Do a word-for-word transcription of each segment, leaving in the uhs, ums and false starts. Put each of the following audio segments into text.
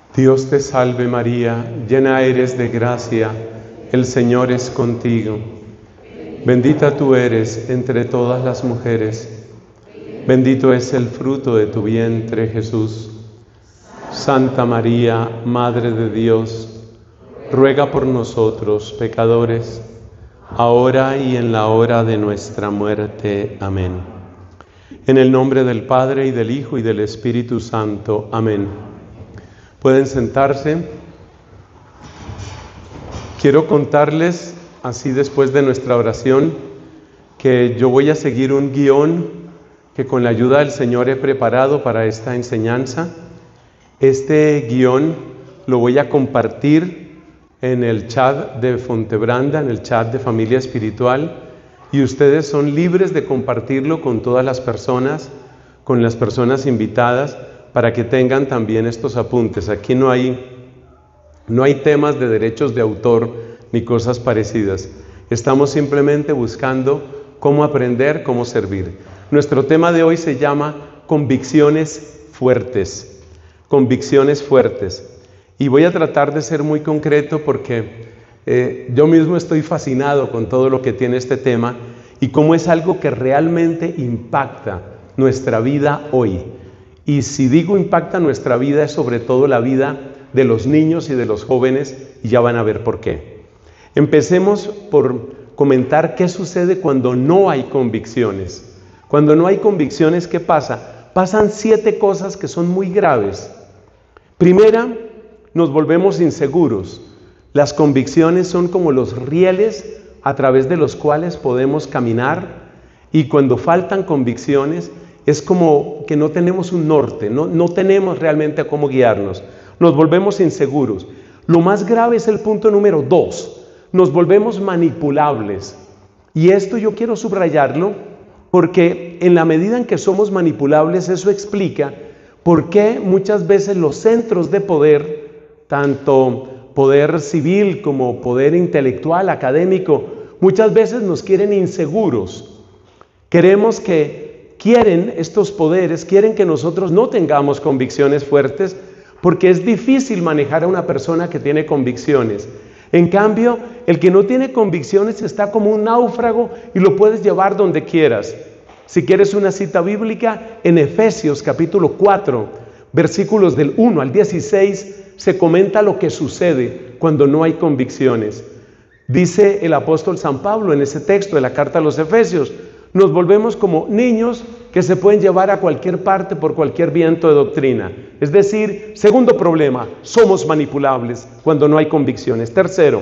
Dios te salve María, llena eres de gracia, el Señor es contigo. Bendita tú eres entre todas las mujeres, bendito es el fruto de tu vientre Jesús. Santa María, Madre de Dios, ruega por nosotros pecadores, ahora y en la hora de nuestra muerte. Amén. En el nombre del Padre, y del Hijo, y del Espíritu Santo. Amén. Pueden sentarse. Quiero contarles, así después de nuestra oración, que yo voy a seguir un guión que con la ayuda del Señor he preparado para esta enseñanza. Este guión lo voy a compartir en el chat de Fontebranda, en el chat de Familia Espiritual, y ustedes son libres de compartirlo con todas las personas, con las personas invitadas, para que tengan también estos apuntes. Aquí no hay, no hay temas de derechos de autor ni cosas parecidas. Estamos simplemente buscando cómo aprender, cómo servir. Nuestro tema de hoy se llama convicciones fuertes. Convicciones fuertes. Y voy a tratar de ser muy concreto porque eh, yo mismo estoy fascinado con todo lo que tiene este tema y cómo es algo que realmente impacta nuestra vida hoy. Y si digo impacta nuestra vida, es sobre todo la vida de los niños y de los jóvenes, y ya van a ver por qué. Empecemos por comentar qué sucede cuando no hay convicciones. Cuando no hay convicciones, ¿qué pasa? Pasan siete cosas que son muy graves. Primera, nos volvemos inseguros. Las convicciones son como los rieles a través de los cuales podemos caminar, y cuando faltan convicciones, es como que no tenemos un norte, no, no tenemos realmente cómo guiarnos. Nos volvemos inseguros. Lo más grave es el punto número dos. Nos volvemos manipulables. Y esto yo quiero subrayarlo porque en la medida en que somos manipulables, eso explica por qué muchas veces los centros de poder, tanto poder civil como poder intelectual, académico, muchas veces nos quieren inseguros. Queremos que Quieren estos poderes, quieren que nosotros no tengamos convicciones fuertes, porque es difícil manejar a una persona que tiene convicciones. En cambio, el que no tiene convicciones está como un náufrago y lo puedes llevar donde quieras. Si quieres una cita bíblica, en Efesios capítulo cuatro, versículos del uno al dieciséis, se comenta lo que sucede cuando no hay convicciones. Dice el apóstol San Pablo en ese texto de la carta a los Efesios: nos volvemos como niños que se pueden llevar a cualquier parte por cualquier viento de doctrina. Es decir, segundo problema, somos manipulables cuando no hay convicciones. Tercero,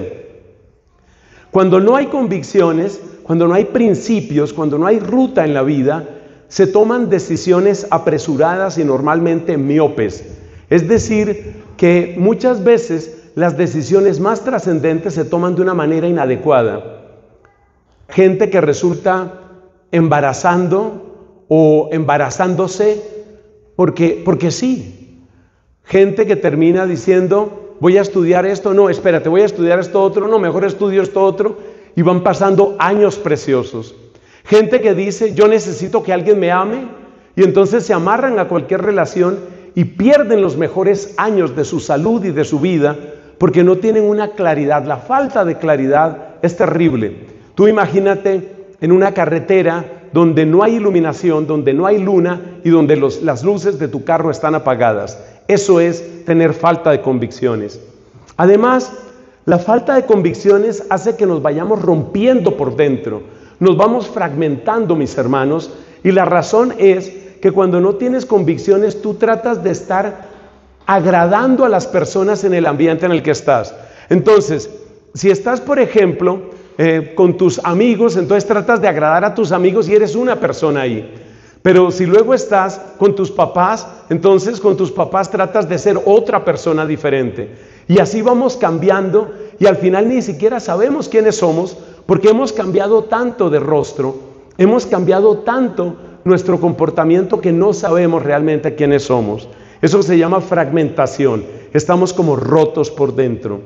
cuando no hay convicciones, cuando no hay principios, cuando no hay ruta en la vida, se toman decisiones apresuradas y normalmente miopes. Es decir, que muchas veces las decisiones más trascendentes se toman de una manera inadecuada. Gente que resulta embarazando o embarazándose porque, porque sí. Gente que termina diciendo, voy a estudiar esto, no, espérate, voy a estudiar esto otro, no, mejor estudio esto otro, y van pasando años preciosos. Gente que dice, yo necesito que alguien me ame, y entonces se amarran a cualquier relación y pierden los mejores años de su salud y de su vida porque no tienen una claridad. La falta de claridad es terrible. Tú imagínate en una carretera donde no hay iluminación, donde no hay luna y donde los, las luces de tu carro están apagadas. Eso es tener falta de convicciones. Además, la falta de convicciones hace que nos vayamos rompiendo por dentro. Nos vamos fragmentando, mis hermanos, y la razón es que cuando no tienes convicciones, tú tratas de estar agradando a las personas en el ambiente en el que estás. Entonces, si estás, por ejemplo, Eh, con tus amigos, entonces tratas de agradar a tus amigos y eres una persona ahí. Pero si luego estás con tus papás, entonces con tus papás tratas de ser otra persona diferente. Y así vamos cambiando y al final ni siquiera sabemos quiénes somos porque hemos cambiado tanto de rostro, hemos cambiado tanto nuestro comportamiento que no sabemos realmente quiénes somos. Eso se llama fragmentación. Estamos como rotos por dentro.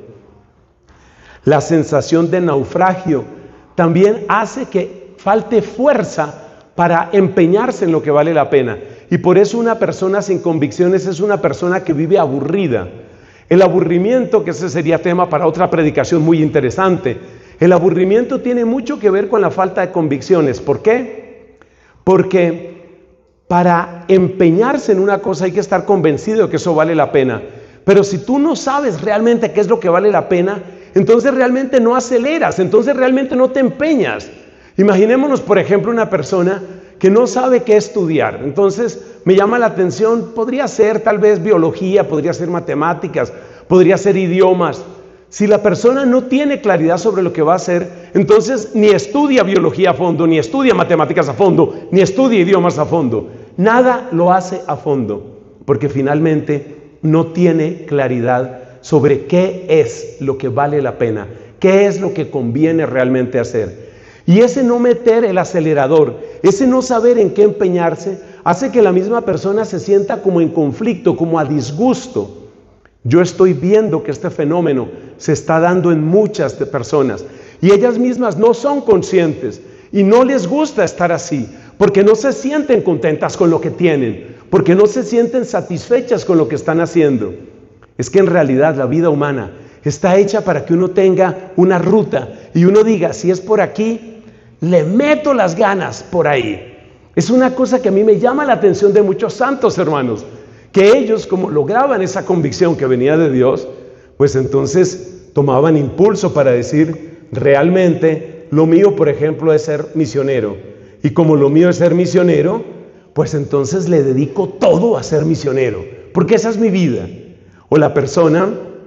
La sensación de naufragio también hace que falte fuerza para empeñarse en lo que vale la pena. Y por eso una persona sin convicciones es una persona que vive aburrida. El aburrimiento, que ese sería tema para otra predicación muy interesante, el aburrimiento tiene mucho que ver con la falta de convicciones. ¿Por qué? Porque para empeñarse en una cosa hay que estar convencido de que eso vale la pena. Pero si tú no sabes realmente qué es lo que vale la pena, entonces realmente no aceleras, entonces realmente no te empeñas. Imaginémonos, por ejemplo, una persona que no sabe qué estudiar. Entonces me llama la atención, podría ser tal vez biología, podría ser matemáticas, podría ser idiomas. Si la persona no tiene claridad sobre lo que va a hacer, entonces ni estudia biología a fondo, ni estudia matemáticas a fondo, ni estudia idiomas a fondo. Nada lo hace a fondo, porque finalmente no tiene claridad sobre qué es lo que vale la pena, qué es lo que conviene realmente hacer. Y ese no meter el acelerador, ese no saber en qué empeñarse, hace que la misma persona se sienta como en conflicto, como a disgusto. Yo estoy viendo que este fenómeno se está dando en muchas personas y ellas mismas no son conscientes y no les gusta estar así, porque no se sienten contentas con lo que tienen, porque no se sienten satisfechas con lo que están haciendo. Es que en realidad la vida humana está hecha para que uno tenga una ruta y uno diga, si es por aquí, le meto las ganas por ahí. Es una cosa que a mí me llama la atención de muchos santos, hermanos, que ellos, como lograban esa convicción que venía de Dios, pues entonces tomaban impulso para decir, realmente lo mío, por ejemplo, es ser misionero. Y como lo mío es ser misionero, pues entonces le dedico todo a ser misionero, porque esa es mi vida. O la persona,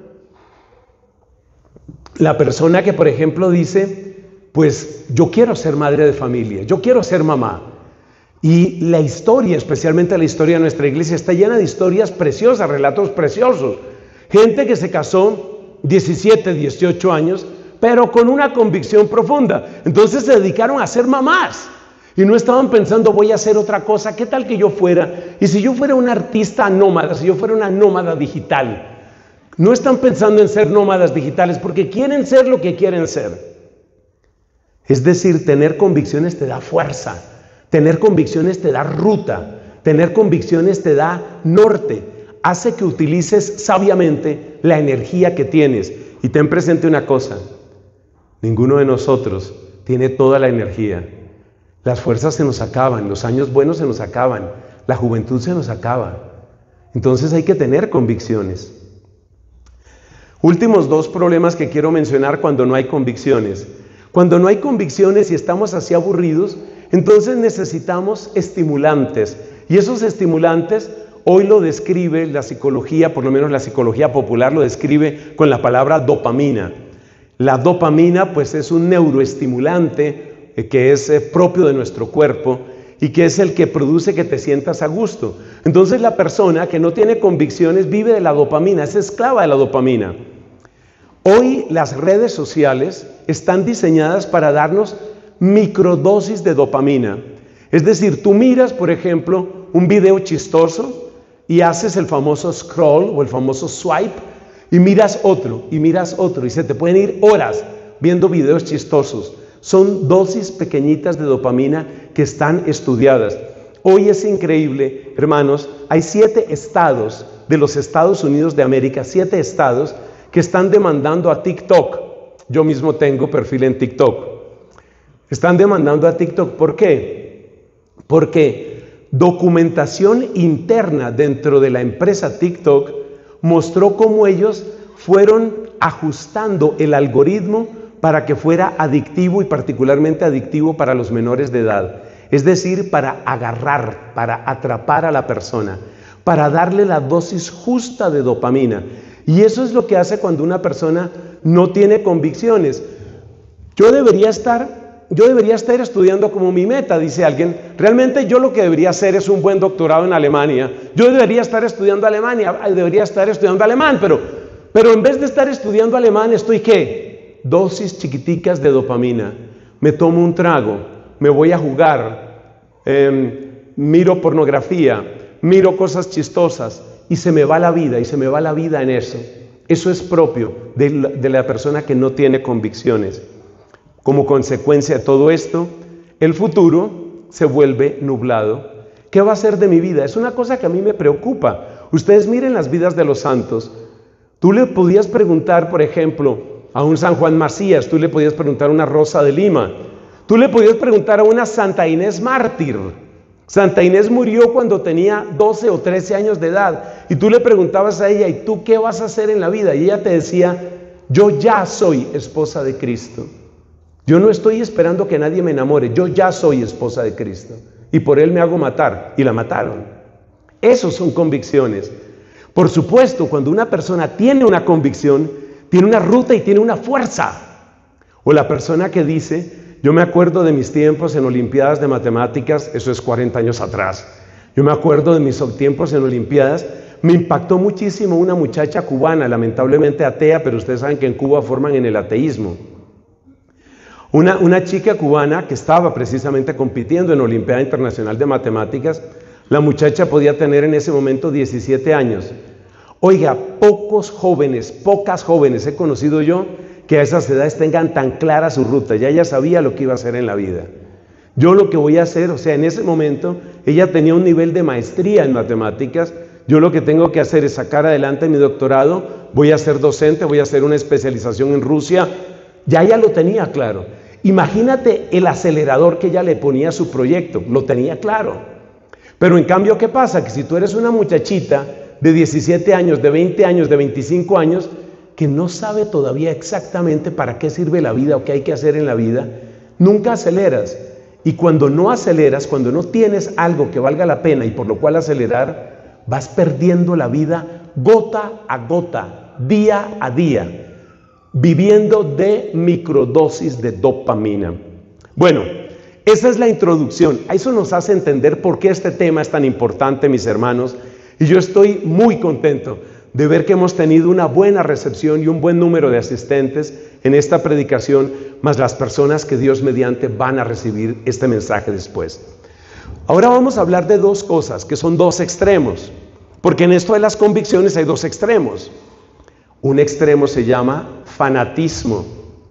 la persona que, por ejemplo, dice, pues yo quiero ser madre de familia, yo quiero ser mamá. Y la historia, especialmente la historia de nuestra iglesia, está llena de historias preciosas, relatos preciosos. Gente que se casó diecisiete, dieciocho años, pero con una convicción profunda. Entonces se dedicaron a ser mamás. Y no estaban pensando, voy a hacer otra cosa, ¿qué tal que yo fuera? Y si yo fuera una artista nómada, si yo fuera una nómada digital. No están pensando en ser nómadas digitales porque quieren ser lo que quieren ser. Es decir, tener convicciones te da fuerza. Tener convicciones te da ruta, tener convicciones te da norte, hace que utilices sabiamente la energía que tienes. Y ten presente una cosa, ninguno de nosotros tiene toda la energía. Las fuerzas se nos acaban, los años buenos se nos acaban, la juventud se nos acaba. Entonces hay que tener convicciones. Últimos dos problemas que quiero mencionar cuando no hay convicciones. Cuando no hay convicciones y estamos así aburridos, entonces necesitamos estimulantes, y esos estimulantes hoy lo describe la psicología, por lo menos la psicología popular lo describe con la palabra dopamina. La dopamina pues es un neuroestimulante eh, que es eh, propio de nuestro cuerpo y que es el que produce que te sientas a gusto. Entonces la persona que no tiene convicciones vive de la dopamina, es esclava de la dopamina. Hoy las redes sociales están diseñadas para darnos microdosis de dopamina. Es decir, tú miras, por ejemplo, un video chistoso y haces el famoso scroll o el famoso swipe y miras otro y miras otro y se te pueden ir horas viendo videos chistosos. Son dosis pequeñitas de dopamina que están estudiadas. Hoy es increíble, hermanos, hay siete estados de los Estados Unidos de América, siete estados que están demandando a TikTok. Yo mismo tengo perfil en TikTok. Están demandando a TikTok. ¿Por qué? Porque documentación interna dentro de la empresa TikTok mostró cómo ellos fueron ajustando el algoritmo para que fuera adictivo y particularmente adictivo para los menores de edad. Es decir, para agarrar, para atrapar a la persona, para darle la dosis justa de dopamina. Y eso es lo que hace cuando una persona no tiene convicciones. Yo debería estar... Yo debería estar estudiando como mi meta, dice alguien. Realmente yo lo que debería hacer es un buen doctorado en Alemania. Yo debería estar estudiando Alemania, debería estar estudiando alemán, pero, pero en vez de estar estudiando alemán, estoy ¿qué? Dosis chiquiticas de dopamina. Me tomo un trago, me voy a jugar, eh, miro pornografía, miro cosas chistosas y se me va la vida, y se me va la vida en eso. Eso es propio de la, de la persona que no tiene convicciones. Como consecuencia de todo esto, el futuro se vuelve nublado. ¿Qué va a ser de mi vida? Es una cosa que a mí me preocupa. Ustedes miren las vidas de los santos. Tú le podías preguntar, por ejemplo, a un San Juan Macías, tú le podías preguntar a una Rosa de Lima, tú le podías preguntar a una Santa Inés mártir. Santa Inés murió cuando tenía doce o trece años de edad, y tú le preguntabas a ella, ¿y tú qué vas a hacer en la vida? Y ella te decía, yo ya soy esposa de Cristo. Yo no estoy esperando que nadie me enamore, yo ya soy esposa de Cristo, y por Él me hago matar, y la mataron. Esas son convicciones. Por supuesto, cuando una persona tiene una convicción, tiene una ruta y tiene una fuerza. O la persona que dice, yo me acuerdo de mis tiempos en Olimpiadas de Matemáticas, eso es cuarenta años atrás. Yo me acuerdo de mis tiempos en Olimpiadas, me impactó muchísimo una muchacha cubana, lamentablemente atea, pero ustedes saben que en Cuba forman en el ateísmo. Una, una chica cubana que estaba precisamente compitiendo en Olimpiada Internacional de Matemáticas. La muchacha podía tener en ese momento diecisiete años. Oiga, pocos jóvenes, pocas jóvenes he conocido yo que a esas edades tengan tan clara su ruta. Ya ella sabía lo que iba a hacer en la vida. Yo lo que voy a hacer, o sea, en ese momento ella tenía un nivel de maestría en matemáticas. Yo lo que tengo que hacer es sacar adelante mi doctorado, voy a ser docente, voy a hacer una especialización en Rusia. Ya ella lo tenía claro. Imagínate el acelerador que ella le ponía a su proyecto, lo tenía claro. Pero en cambio, ¿qué pasa? Que si tú eres una muchachita de diecisiete años, de veinte años, de veinticinco años, que no sabe todavía exactamente para qué sirve la vida o qué hay que hacer en la vida, nunca aceleras. Y cuando no aceleras, cuando no tienes algo que valga la pena y por lo cual acelerar, vas perdiendo la vida gota a gota, día a día, viviendo de microdosis de dopamina. Bueno, esa es la introducción. Eso nos hace entender por qué este tema es tan importante, mis hermanos. Y yo estoy muy contento de ver que hemos tenido una buena recepción y un buen número de asistentes en esta predicación, más las personas que Dios mediante van a recibir este mensaje después. Ahora vamos a hablar de dos cosas, que son dos extremos. Porque en esto de las convicciones hay dos extremos. Un extremo se llama fanatismo.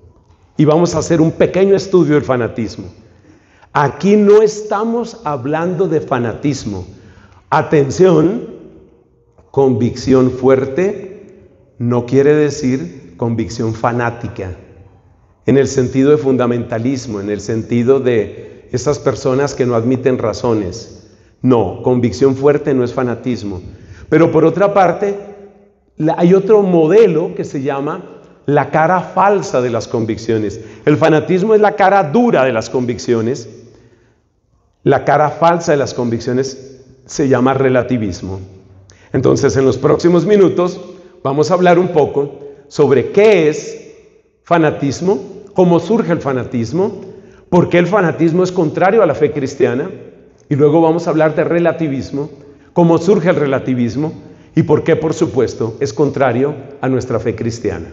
Y vamos a hacer un pequeño estudio del fanatismo. Aquí no estamos hablando de fanatismo. Atención, convicción fuerte no quiere decir convicción fanática, en el sentido de fundamentalismo, en el sentido de esas personas que no admiten razones. No, convicción fuerte no es fanatismo. Pero por otra parte, hay otro modelo que se llama la cara falsa de las convicciones. El fanatismo es la cara dura de las convicciones. La cara falsa de las convicciones se llama relativismo. Entonces, en los próximos minutos vamos a hablar un poco sobre qué es fanatismo, cómo surge el fanatismo, por qué el fanatismo es contrario a la fe cristiana, y luego vamos a hablar de relativismo, cómo surge el relativismo y por qué, por supuesto, es contrario a nuestra fe cristiana.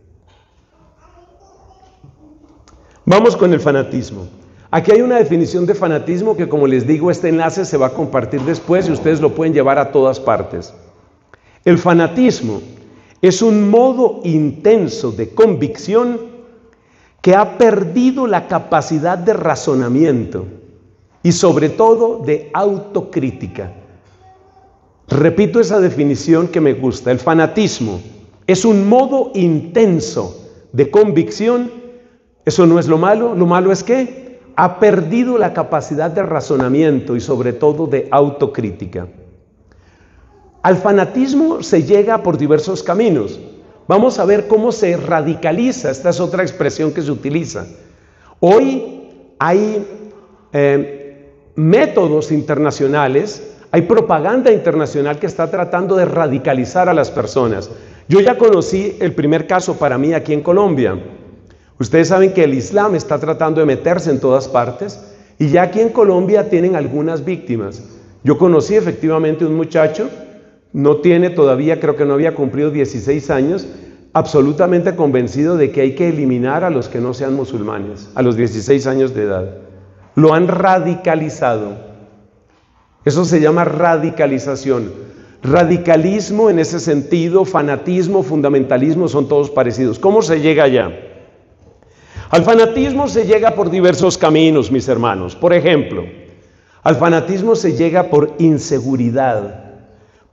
Vamos con el fanatismo. Aquí hay una definición de fanatismo que, como les digo, este enlace se va a compartir después y ustedes lo pueden llevar a todas partes. El fanatismo es un modo intenso de convicción que ha perdido la capacidad de razonamiento y sobre todo de autocrítica. Repito esa definición que me gusta. El fanatismo es un modo intenso de convicción. Eso no es lo malo. Lo malo es que ha perdido la capacidad de razonamiento y sobre todo de autocrítica. Al fanatismo se llega por diversos caminos. Vamos a ver cómo se radicaliza. Esta es otra expresión que se utiliza. Hoy hay eh, métodos internacionales, hay propaganda internacional que está tratando de radicalizar a las personas. Yo ya conocí el primer caso para mí aquí en Colombia. Ustedes saben que el Islam está tratando de meterse en todas partes y ya aquí en Colombia tienen algunas víctimas. Yo conocí efectivamente un muchacho, no tiene todavía, creo que no había cumplido dieciséis años, absolutamente convencido de que hay que eliminar a los que no sean musulmanes, a los dieciséis años de edad. Lo han radicalizado. Eso se llama radicalización. Radicalismo en ese sentido, fanatismo, fundamentalismo, son todos parecidos. ¿Cómo se llega allá? Al fanatismo se llega por diversos caminos, mis hermanos. Por ejemplo, al fanatismo se llega por inseguridad,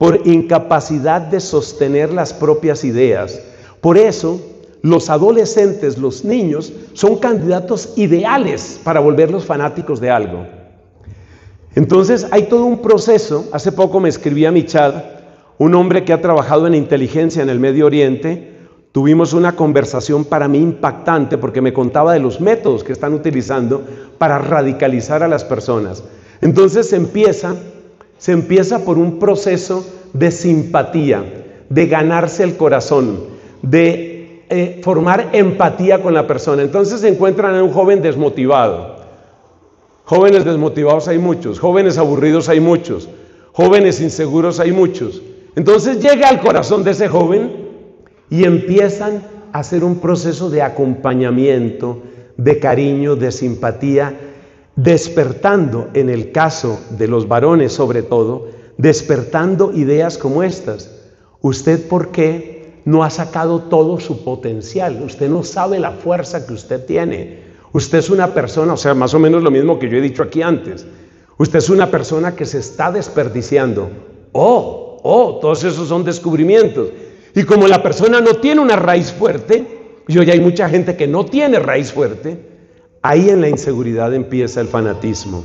por incapacidad de sostener las propias ideas. Por eso, los adolescentes, los niños, son candidatos ideales para volverlos fanáticos de algo. Entonces, hay todo un proceso. Hace poco me escribía a mi chat un hombre que ha trabajado en inteligencia en el Medio Oriente. Tuvimos una conversación para mí impactante porque me contaba de los métodos que están utilizando para radicalizar a las personas. Entonces se empieza, se empieza por un proceso de simpatía, de ganarse el corazón, de eh, formar empatía con la persona. Entonces se encuentran a un joven desmotivado. Jóvenes desmotivados hay muchos, jóvenes aburridos hay muchos, jóvenes inseguros hay muchos. Entonces llega al corazón de ese joven y empiezan a hacer un proceso de acompañamiento, de cariño, de simpatía, despertando, en el caso de los varones sobre todo, despertando ideas como estas. ¿Usted por qué no ha sacado todo su potencial? Usted no sabe la fuerza que usted tiene. Usted es una persona, o sea, más o menos lo mismo que yo he dicho aquí antes. Usted es una persona que se está desperdiciando. Oh, oh, todos esos son descubrimientos. Y como la persona no tiene una raíz fuerte, y hoy hay mucha gente que no tiene raíz fuerte, ahí en la inseguridad empieza el fanatismo.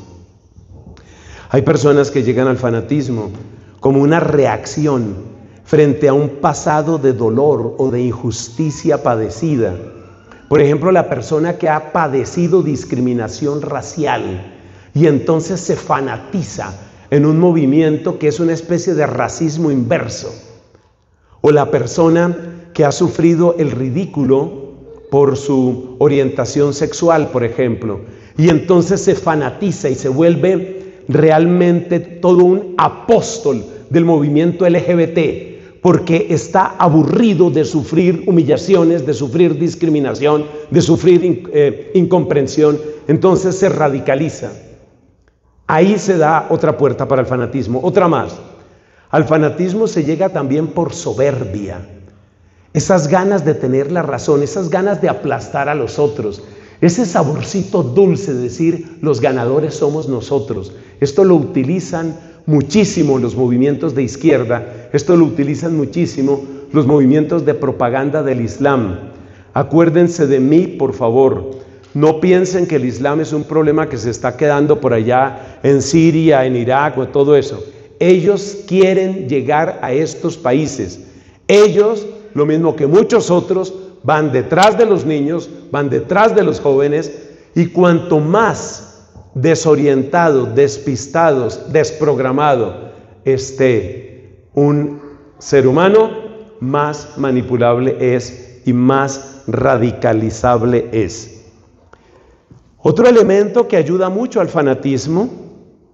Hay personas que llegan al fanatismo como una reacción frente a un pasado de dolor o de injusticia padecida. Por ejemplo, la persona que ha padecido discriminación racial y entonces se fanatiza en un movimiento que es una especie de racismo inverso. O la persona que ha sufrido el ridículo por su orientación sexual, por ejemplo, y entonces se fanatiza y se vuelve realmente todo un apóstol del movimiento L G B T, porque está aburrido de sufrir humillaciones, de sufrir discriminación, de sufrir eh, incomprensión, entonces se radicaliza. Ahí se da otra puerta para el fanatismo, otra más. Al fanatismo se llega también por soberbia, esas ganas de tener la razón, esas ganas de aplastar a los otros, ese saborcito dulce de decir los ganadores somos nosotros. Esto lo utilizan muchísimo los movimientos de izquierda, esto lo utilizan muchísimo los movimientos de propaganda del Islam. Acuérdense de mí, por favor. No piensen que el Islam es un problema que se está quedando por allá en Siria, en Irak o todo eso. Ellos quieren llegar a estos países. Ellos, lo mismo que muchos otros, van detrás de los niños, van detrás de los jóvenes, y cuanto más desorientado, despistados, desprogramado esté un ser humano, más manipulable es y más radicalizable es. Otro elemento que ayuda mucho al fanatismo,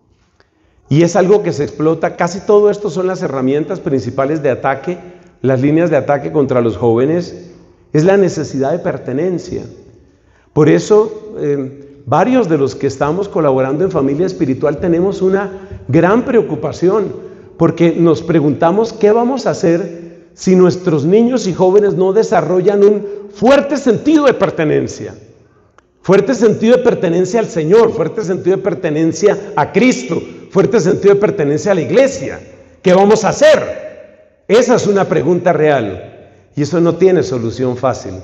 y es algo que se explota, casi todo esto son las herramientas principales de ataque, las líneas de ataque contra los jóvenes, es la necesidad de pertenencia. Por eso, eh, varios de los que estamos colaborando en Familia Espiritual tenemos una gran preocupación, porque nos preguntamos qué vamos a hacer si nuestros niños y jóvenes no desarrollan un fuerte sentido de pertenencia. Fuerte sentido de pertenencia al Señor, fuerte sentido de pertenencia a Cristo, fuerte sentido de pertenencia a la iglesia. ¿Qué vamos a hacer? Esa es una pregunta real y eso no tiene solución fácil.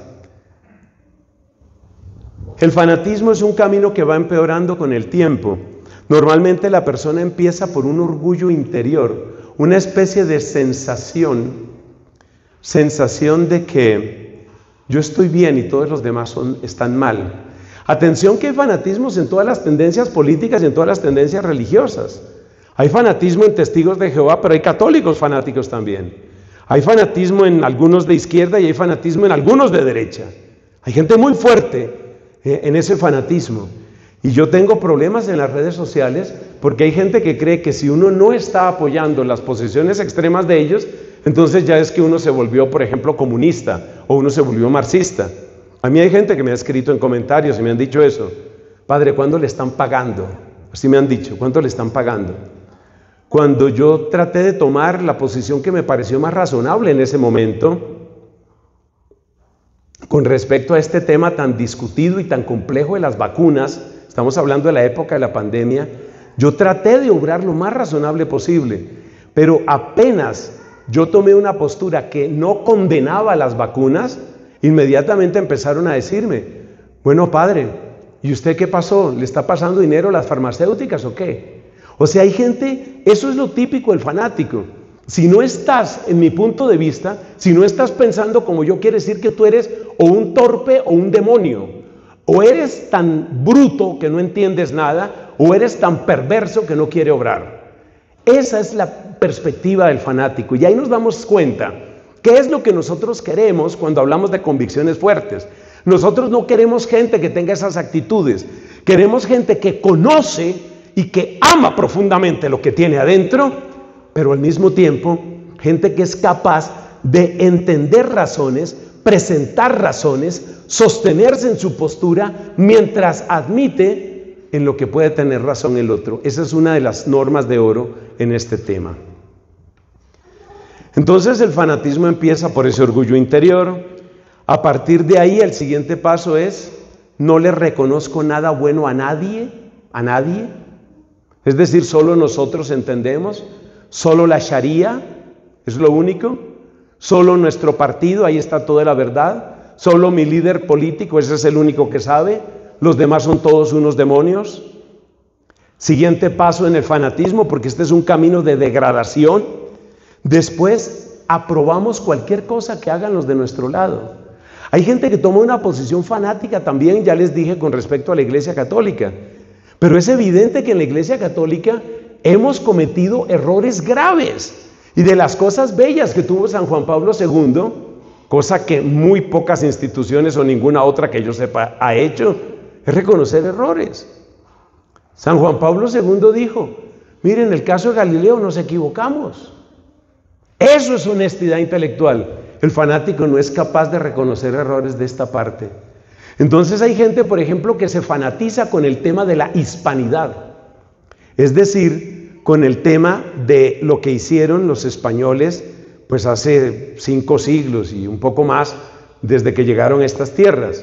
El fanatismo es un camino que va empeorando con el tiempo. Normalmente la persona empieza por un orgullo interior, una especie de sensación, sensación de que yo estoy bien y todos los demás son, están mal. Atención que hay fanatismos en todas las tendencias políticas y en todas las tendencias religiosas. Hay fanatismo en testigos de Jehová, pero hay católicos fanáticos también. Hay fanatismo en algunos de izquierda y hay fanatismo en algunos de derecha. Hay gente muy fuerte eh, en ese fanatismo. Y yo tengo problemas en las redes sociales porque hay gente que cree que si uno no está apoyando las posiciones extremas de ellos, entonces ya es que uno se volvió, por ejemplo, comunista o uno se volvió marxista. A mí hay gente que me ha escrito en comentarios y me han dicho eso. Padre, ¿cuándo le están pagando? Así me han dicho, ¿cuánto le están pagando? Cuando yo traté de tomar la posición que me pareció más razonable en ese momento, con respecto a este tema tan discutido y tan complejo de las vacunas, estamos hablando de la época de la pandemia, yo traté de obrar lo más razonable posible, Pero apenas yo tomé una postura que no condenaba las vacunas, inmediatamente empezaron a decirme, bueno, padre, ¿y usted qué pasó? ¿Le está pasando dinero a las farmacéuticas o qué? O sea, hay gente, eso es lo típico del fanático. Si no estás, en mi punto de vista, si no estás pensando como yo, quiere decir que tú eres o un torpe o un demonio. O eres tan bruto que no entiendes nada, o eres tan perverso que no quiere obrar. Esa es la perspectiva del fanático. Y ahí nos damos cuenta qué es lo que nosotros queremos cuando hablamos de convicciones fuertes. Nosotros no queremos gente que tenga esas actitudes. Queremos gente que conoce y que ama profundamente lo que tiene adentro, pero al mismo tiempo, gente que es capaz de entender razones, presentar razones, sostenerse en su postura, mientras admite en lo que puede tener razón el otro. Esa es una de las normas de oro en este tema. Entonces el fanatismo empieza por ese orgullo interior. A partir de ahí el siguiente paso es, no le reconozco nada bueno a nadie, a nadie. Es decir, solo nosotros entendemos. Solo la Sharia es lo único, solo nuestro partido, ahí está toda la verdad, solo mi líder político, ese es el único que sabe, los demás son todos unos demonios. Siguiente paso en el fanatismo, porque este es un camino de degradación. Después aprobamos cualquier cosa que hagan los de nuestro lado. Hay gente que toma una posición fanática también, ya les dije, con respecto a la Iglesia Católica, pero es evidente que en la Iglesia Católica hemos cometido errores graves, y de las cosas bellas que tuvo San Juan Pablo segundo, cosa que muy pocas instituciones o ninguna otra que yo sepa ha hecho, es reconocer errores. San Juan Pablo segundo dijo, miren, en el caso de Galileo nos equivocamos. Eso es honestidad intelectual. El fanático no es capaz de reconocer errores de esta parte. Entonces hay gente, por ejemplo, que se fanatiza con el tema de la hispanidad. Es decir, con el tema de lo que hicieron los españoles, pues hace cinco siglos y un poco más, desde que llegaron a estas tierras.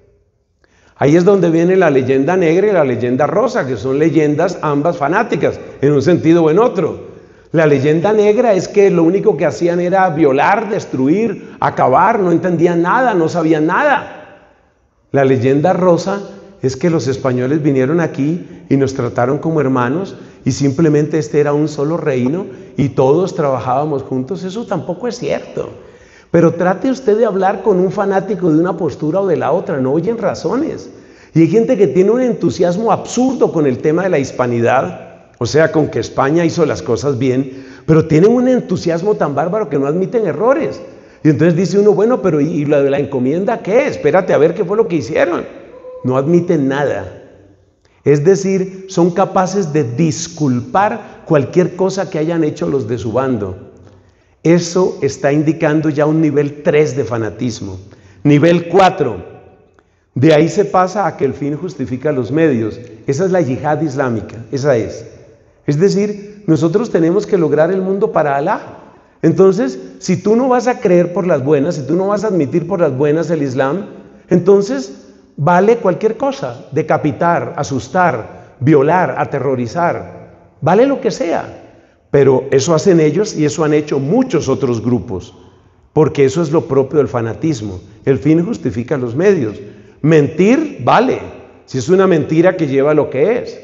Ahí es donde viene la leyenda negra y la leyenda rosa, que son leyendas ambas fanáticas, en un sentido o en otro. La leyenda negra es que lo único que hacían era violar, destruir, acabar, no entendían nada, no sabían nada. La leyenda rosa es que los españoles vinieron aquí y nos trataron como hermanos y simplemente este era un solo reino y todos trabajábamos juntos. Eso tampoco es cierto. Pero trate usted de hablar con un fanático de una postura o de la otra, no oyen razones. Y hay gente que tiene un entusiasmo absurdo con el tema de la hispanidad, o sea, con que España hizo las cosas bien, pero tienen un entusiasmo tan bárbaro que no admiten errores. Y entonces dice uno, bueno, pero ¿y lo de la encomienda qué? Espérate a ver qué fue lo que hicieron. No admiten nada. Es decir, son capaces de disculpar cualquier cosa que hayan hecho los de su bando. Eso está indicando ya un nivel tres de fanatismo. Nivel cuatro. De ahí se pasa a que el fin justifica los medios. Esa es la yihad islámica. Esa es. Es decir, nosotros tenemos que lograr el mundo para Alá. Entonces, si tú no vas a creer por las buenas, si tú no vas a admitir por las buenas el Islam, entonces vale cualquier cosa, decapitar, asustar, violar, aterrorizar, vale lo que sea. Pero eso hacen ellos y eso han hecho muchos otros grupos, porque eso es lo propio del fanatismo. El fin justifica los medios. Mentir, vale, si es una mentira que lleva a lo que es.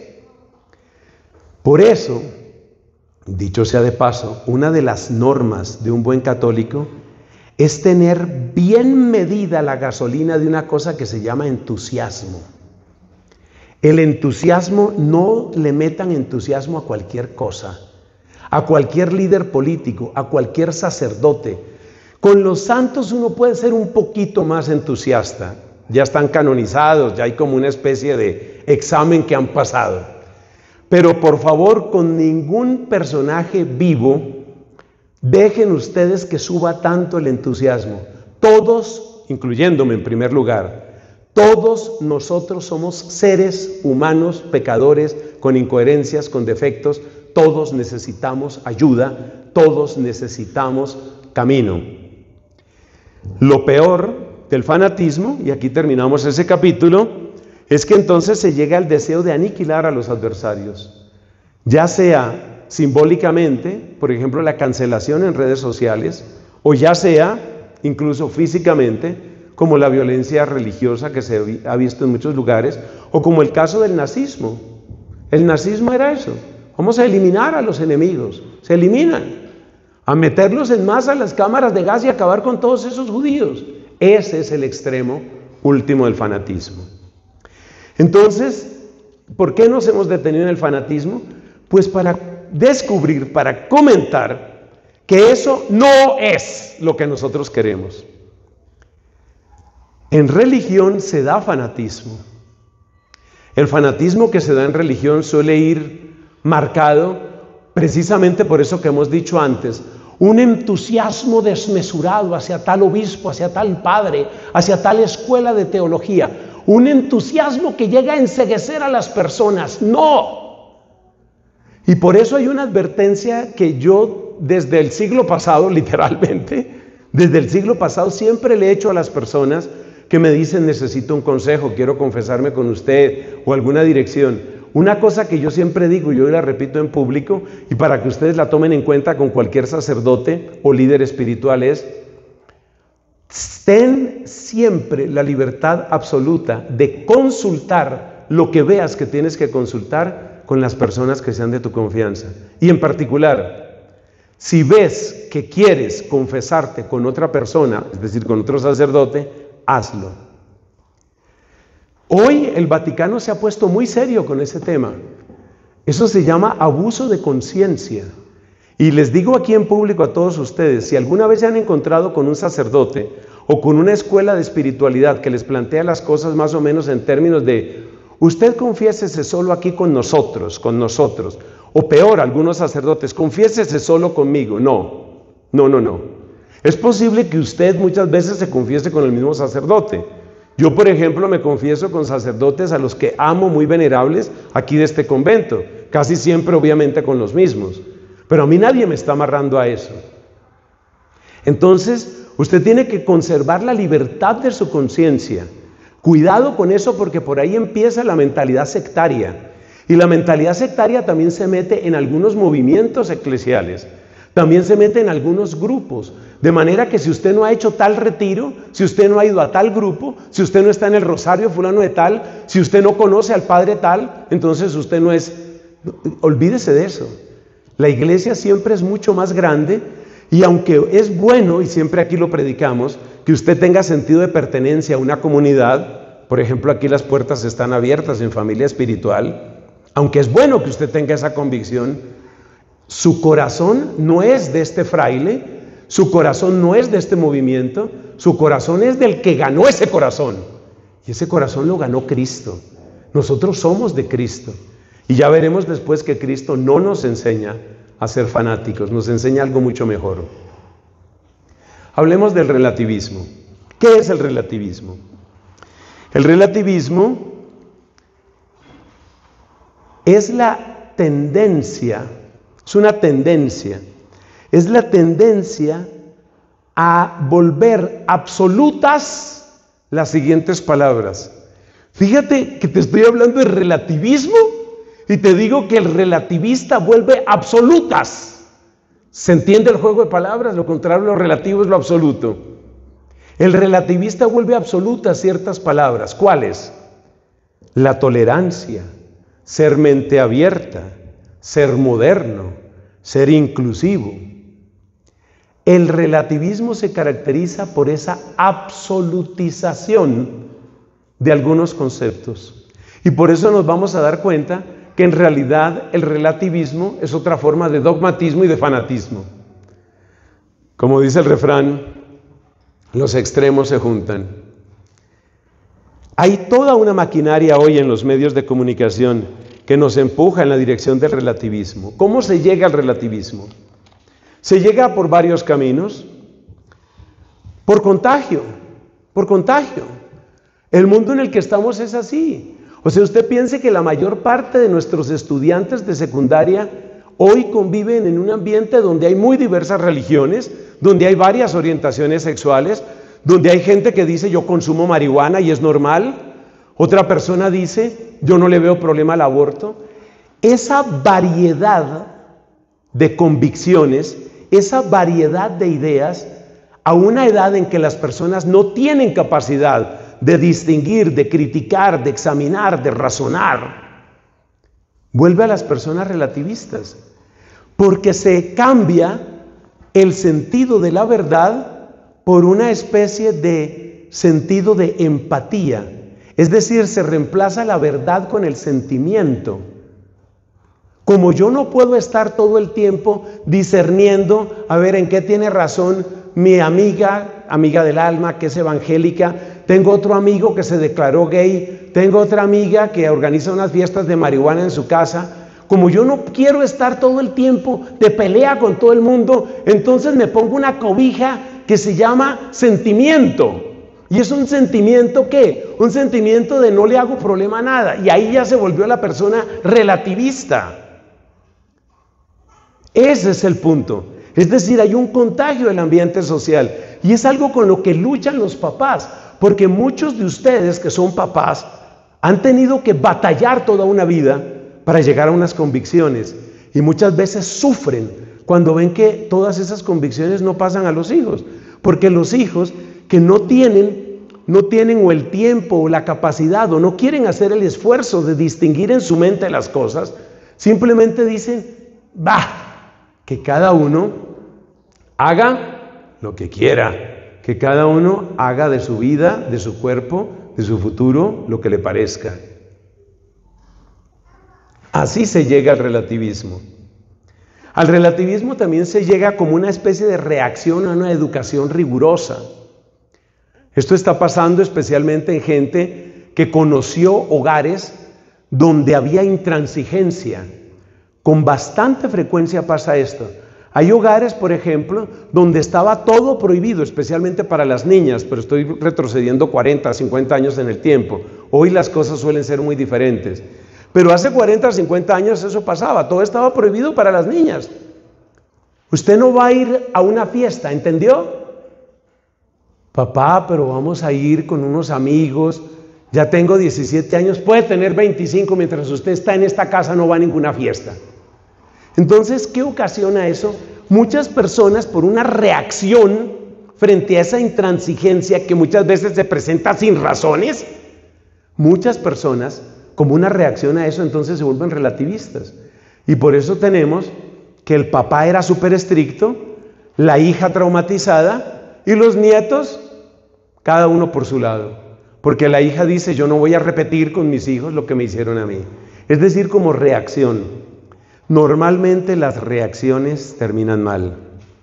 Por eso, dicho sea de paso, una de las normas de un buen católico es tener bien medida la gasolina de una cosa que se llama entusiasmo. El entusiasmo, no le metan entusiasmo a cualquier cosa, a cualquier líder político, a cualquier sacerdote. Con los santos uno puede ser un poquito más entusiasta, ya están canonizados, ya hay como una especie de examen que han pasado. Pero por favor, con ningún personaje vivo dejen ustedes que suba tanto el entusiasmo. Todos, incluyéndome en primer lugar, todos nosotros somos seres humanos, pecadores, con incoherencias, con defectos. Todos necesitamos ayuda, todos necesitamos camino. Lo peor del fanatismo, y aquí terminamos ese capítulo, es que entonces se llega al deseo de aniquilar a los adversarios, ya sea simbólicamente, por ejemplo, la cancelación en redes sociales, o ya sea incluso físicamente, como la violencia religiosa que se ha visto en muchos lugares, o como el caso del nazismo. El nazismo era eso: vamos a eliminar a los enemigos, se eliminan, a meterlos en masa en las cámaras de gas y acabar con todos esos judíos. Ese es el extremo último del fanatismo. Entonces, ¿por qué nos hemos detenido en el fanatismo? Pues para descubrir, para comentar que eso no es lo que nosotros queremos. En religión se da fanatismo. El fanatismo que se da en religión suele ir marcado precisamente por eso que hemos dicho antes: un entusiasmo desmesurado hacia tal obispo, hacia tal padre, hacia tal escuela de teología, un entusiasmo que llega a enceguecer a las personas. ¡No! Y por eso hay una advertencia que yo desde el siglo pasado, literalmente, desde el siglo pasado siempre le he hecho a las personas que me dicen: necesito un consejo, quiero confesarme con usted, o alguna dirección. Una cosa que yo siempre digo, yo la repito en público, y para que ustedes la tomen en cuenta con cualquier sacerdote o líder espiritual, es: ten siempre la libertad absoluta de consultar lo que veas que tienes que consultar con las personas que sean de tu confianza. Y en particular, si ves que quieres confesarte con otra persona, es decir, con otro sacerdote, hazlo. Hoy el Vaticano se ha puesto muy serio con ese tema. Eso se llama abuso de conciencia. Y les digo aquí en público a todos ustedes: si alguna vez se han encontrado con un sacerdote o con una escuela de espiritualidad que les plantea las cosas más o menos en términos de: usted confiésese solo aquí con nosotros, con nosotros. O peor, algunos sacerdotes: confiésese solo conmigo. No, no, no, no. Es posible que usted muchas veces se confiese con el mismo sacerdote. Yo, por ejemplo, me confieso con sacerdotes a los que amo, muy venerables, aquí de este convento. Casi siempre, obviamente, con los mismos. Pero a mí nadie me está amarrando a eso. Entonces, usted tiene que conservar la libertad de su conciencia. Cuidado con eso, porque por ahí empieza la mentalidad sectaria. Y la mentalidad sectaria también se mete en algunos movimientos eclesiales. También se mete en algunos grupos. De manera que si usted no ha hecho tal retiro, si usted no ha ido a tal grupo, si usted no está en el rosario fulano de tal, si usted no conoce al padre tal, entonces usted no es... Olvídese de eso. La iglesia siempre es mucho más grande, y aunque es bueno, y siempre aquí lo predicamos, que usted tenga sentido de pertenencia a una comunidad, por ejemplo, aquí las puertas están abiertas en Familia Espiritual, aunque es bueno que usted tenga esa convicción, su corazón no es de este fraile, su corazón no es de este movimiento, su corazón es del que ganó ese corazón. Y ese corazón lo ganó Cristo. Nosotros somos de Cristo. Y ya veremos después que Cristo no nos enseña a ser fanáticos, nos enseña algo mucho mejor. Hablemos del relativismo. ¿Qué es el relativismo? El relativismo es la tendencia, es una tendencia, es la tendencia a volver absolutas las siguientes palabras. Fíjate que te estoy hablando de relativismo y te digo que el relativista vuelve absolutas. ¿Se entiende el juego de palabras? Lo contrario, lo relativo es lo absoluto. El relativista vuelve absolutas ciertas palabras. ¿Cuáles? La tolerancia, ser mente abierta, ser moderno, ser inclusivo. El relativismo se caracteriza por esa absolutización de algunos conceptos. Y por eso nos vamos a dar cuenta que en realidad el relativismo es otra forma de dogmatismo y de fanatismo. Como dice el refrán, los extremos se juntan. Hay toda una maquinaria hoy en los medios de comunicación que nos empuja en la dirección del relativismo. ¿Cómo se llega al relativismo? Se llega por varios caminos. Por contagio, por contagio. El mundo en el que estamos es así. O sea, usted piense que la mayor parte de nuestros estudiantes de secundaria hoy conviven en un ambiente donde hay muy diversas religiones, donde hay varias orientaciones sexuales, donde hay gente que dice yo consumo marihuana y es normal, otra persona dice yo no le veo problema al aborto. Esa variedad de convicciones, esa variedad de ideas, a una edad en que las personas no tienen capacidad de distinguir, de criticar, de examinar, de razonar, vuelve a las personas relativistas, porque se cambia el sentido de la verdad por una especie de sentido de empatía. Es decir, se reemplaza la verdad con el sentimiento. Como yo no puedo estar todo el tiempo discerniendo, a ver en qué tiene razón mi amiga, amiga del alma, que es evangélica, tengo otro amigo que se declaró gay, tengo otra amiga que organiza unas fiestas de marihuana en su casa. Como yo no quiero estar todo el tiempo de pelea con todo el mundo, entonces me pongo una cobija que se llama sentimiento. ¿Y es un sentimiento qué? Un sentimiento de no le hago problema a nada. Y ahí ya se volvió la persona relativista. Ese es el punto. Es decir, hay un contagio del ambiente social. Y es algo con lo que luchan los papás. Porque muchos de ustedes que son papás han tenido que batallar toda una vida para llegar a unas convicciones. Y muchas veces sufren cuando ven que todas esas convicciones no pasan a los hijos. Porque los hijos que no tienen, no tienen o el tiempo o la capacidad o no quieren hacer el esfuerzo de distinguir en su mente las cosas, simplemente dicen, bah, que cada uno haga lo que quiera, que cada uno haga de su vida, de su cuerpo, de su futuro, lo que le parezca. Así se llega al relativismo. Al relativismo también se llega como una especie de reacción a una educación rigurosa. Esto está pasando especialmente en gente que conoció hogares donde había intransigencia. Con bastante frecuencia pasa esto. Hay hogares, por ejemplo, donde estaba todo prohibido, especialmente para las niñas, pero estoy retrocediendo cuarenta, cincuenta años en el tiempo. Hoy las cosas suelen ser muy diferentes. Pero hace cuarenta, cincuenta años eso pasaba, todo estaba prohibido para las niñas. Usted no va a ir a una fiesta, ¿entendió? Papá, pero vamos a ir con unos amigos, ya tengo diecisiete años, puede tener veinticinco, mientras usted está en esta casa no va a ninguna fiesta. Entonces, ¿qué ocasiona eso? Muchas personas, por una reacción frente a esa intransigencia que muchas veces se presenta sin razones, muchas personas, como una reacción a eso, entonces se vuelven relativistas. Y por eso tenemos que el papá era súper estricto, la hija traumatizada y los nietos, cada uno por su lado. Porque la hija dice, yo no voy a repetir con mis hijos lo que me hicieron a mí. Es decir, como reacción. Normalmente las reacciones terminan mal.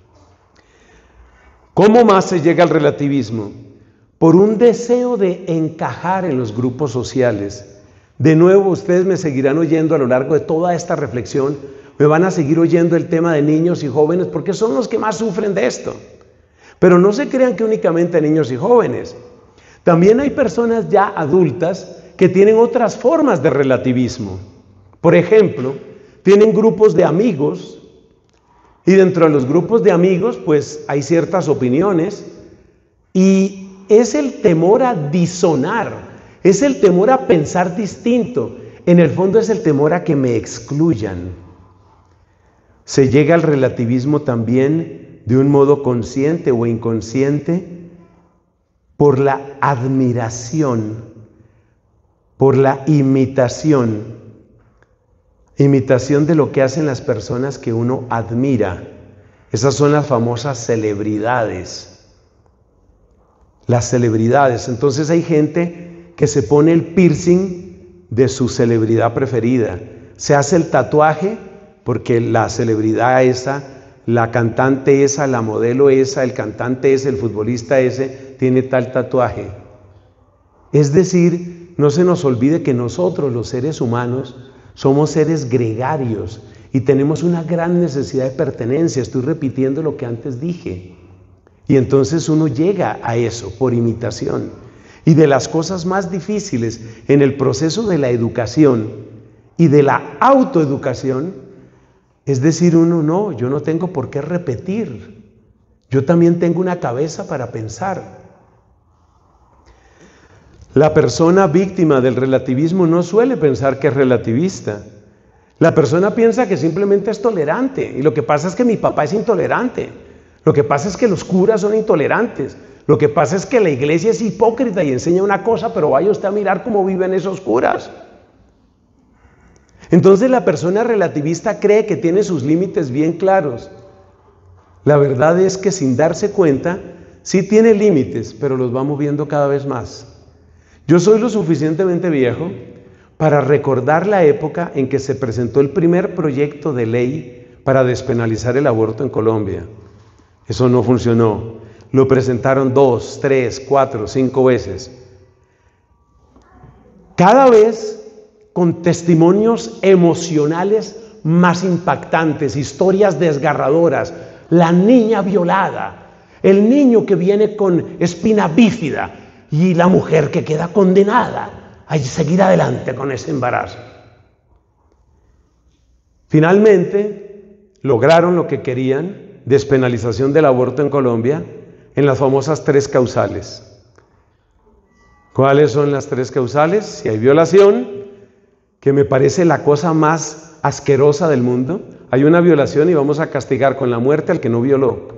¿Cómo más se llega al relativismo? Por un deseo de encajar en los grupos sociales. De nuevo, ustedes me seguirán oyendo a lo largo de toda esta reflexión, me van a seguir oyendo el tema de niños y jóvenes, porque son los que más sufren de esto. Pero no se crean que únicamente niños y jóvenes. También hay personas ya adultas que tienen otras formas de relativismo. Por ejemplo, tienen grupos de amigos y dentro de los grupos de amigos pues hay ciertas opiniones y es el temor a disonar, es el temor a pensar distinto. En el fondo es el temor a que me excluyan. Se llega al relativismo también de un modo consciente o inconsciente por la admiración, por la imitación, imitación de lo que hacen las personas que uno admira. Esas son las famosas celebridades. Las celebridades. Entonces hay gente que se pone el piercing de su celebridad preferida. Se hace el tatuaje porque la celebridad esa, la cantante esa, la modelo esa, el cantante ese, el futbolista ese, tiene tal tatuaje. Es decir, no se nos olvide que nosotros, los seres humanos, somos seres gregarios y tenemos una gran necesidad de pertenencia. Estoy repitiendo lo que antes dije. Y entonces uno llega a eso por imitación. Y de las cosas más difíciles en el proceso de la educación y de la autoeducación, es decir, uno no, yo no tengo por qué repetir. Yo también tengo una cabeza para pensar. La persona víctima del relativismo no suele pensar que es relativista. La persona piensa que simplemente es tolerante, y lo que pasa es que mi papá es intolerante. Lo que pasa es que los curas son intolerantes. Lo que pasa es que la iglesia es hipócrita y enseña una cosa, pero vaya usted a mirar cómo viven esos curas. Entonces la persona relativista cree que tiene sus límites bien claros. La verdad es que sin darse cuenta, sí tiene límites, pero los va moviendo cada vez más. Yo soy lo suficientemente viejo para recordar la época en que se presentó el primer proyecto de ley para despenalizar el aborto en Colombia. Eso no funcionó. Lo presentaron dos, tres, cuatro, cinco veces. Cada vez con testimonios emocionales más impactantes, historias desgarradoras. La niña violada, el niño que viene con espina bífida y la mujer que queda condenada a seguir adelante con ese embarazo. Finalmente, lograron lo que querían, despenalización del aborto en Colombia, en las famosas tres causales. ¿Cuáles son las tres causales? Si hay violación, que me parece la cosa más asquerosa del mundo, hay una violación y vamos a castigar con la muerte al que no violó.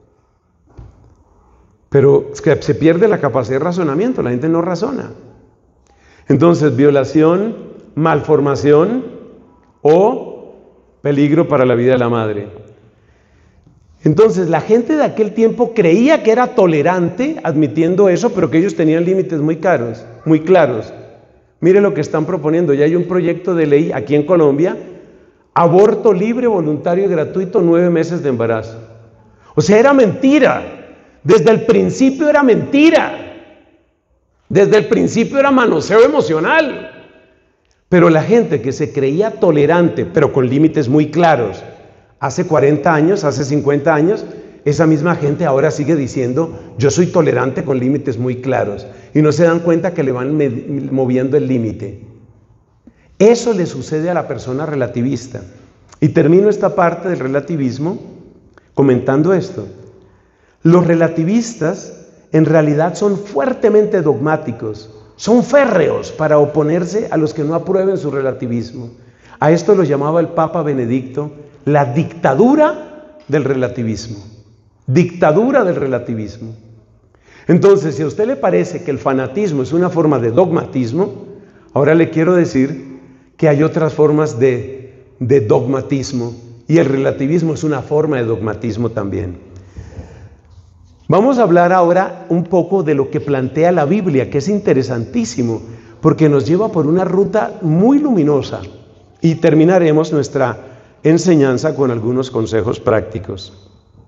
Pero es que se pierde la capacidad de razonamiento, la gente no razona. Entonces, violación, malformación o peligro para la vida de la madre. Entonces, la gente de aquel tiempo creía que era tolerante admitiendo eso, pero que ellos tenían límites muy caros, muy claros. Mire lo que están proponiendo, ya hay un proyecto de ley aquí en Colombia, aborto libre, voluntario y gratuito, nueve meses de embarazo. O sea, era mentira. Desde el principio era mentira. Desde el principio era manoseo emocional. Pero la gente que se creía tolerante, pero con límites muy claros, hace cuarenta años, hace cincuenta años, esa misma gente ahora sigue diciendo, yo soy tolerante con límites muy claros. Y no se dan cuenta que le van moviendo el límite. Eso le sucede a la persona relativista. Y termino esta parte del relativismo comentando esto. Los relativistas en realidad son fuertemente dogmáticos, son férreos para oponerse a los que no aprueben su relativismo. A esto lo llamaba el Papa Benedicto la dictadura del relativismo. Dictadura del relativismo. Entonces, si a usted le parece que el fanatismo es una forma de dogmatismo, ahora le quiero decir que hay otras formas de, de dogmatismo y el relativismo es una forma de dogmatismo también. Vamos a hablar ahora un poco de lo que plantea la Biblia, que es interesantísimo, porque nos lleva por una ruta muy luminosa y terminaremos nuestra enseñanza con algunos consejos prácticos.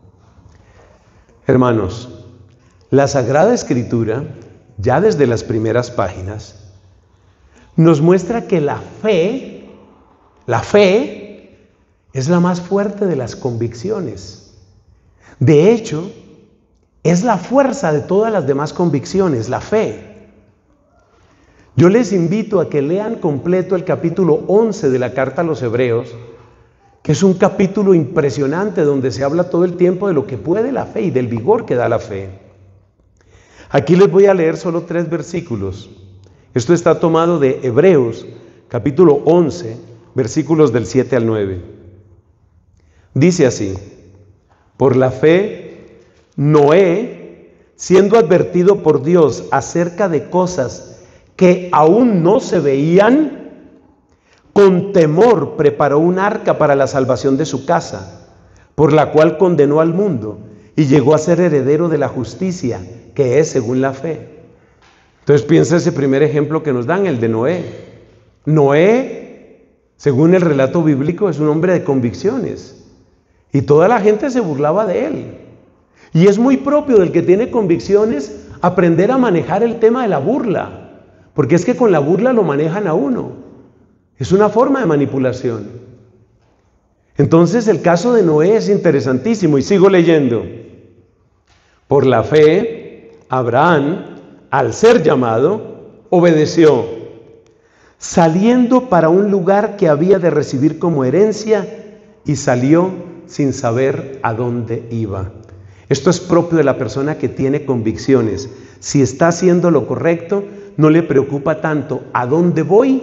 Hermanos, la Sagrada Escritura, ya desde las primeras páginas, nos muestra que la fe, la fe, es la más fuerte de las convicciones. De hecho, es la fuerza de todas las demás convicciones, la fe. Yo les invito a que lean completo el capítulo once de la Carta a los Hebreos, que es un capítulo impresionante donde se habla todo el tiempo de lo que puede la fe y del vigor que da la fe. Aquí les voy a leer solo tres versículos. Esto está tomado de Hebreos, capítulo once, versículos del siete al nueve. Dice así: por la fe, Noé, siendo advertido por Dios acerca de cosas que aún no se veían, con temor preparó un arca para la salvación de su casa, por la cual condenó al mundo y llegó a ser heredero de la justicia, que es según la fe. Entonces piensa ese primer ejemplo que nos dan, el de Noé. Noé, según el relato bíblico, es un hombre de convicciones y toda la gente se burlaba de él. Y es muy propio del que tiene convicciones aprender a manejar el tema de la burla, porque es que con la burla lo manejan a uno. Es una forma de manipulación. Entonces el caso de Noé es interesantísimo y sigo leyendo. Por la fe, Abraham, al ser llamado, obedeció, saliendo para un lugar que había de recibir como herencia, y salió sin saber a dónde iba. Esto es propio de la persona que tiene convicciones. Si está haciendo lo correcto, no le preocupa tanto a dónde voy,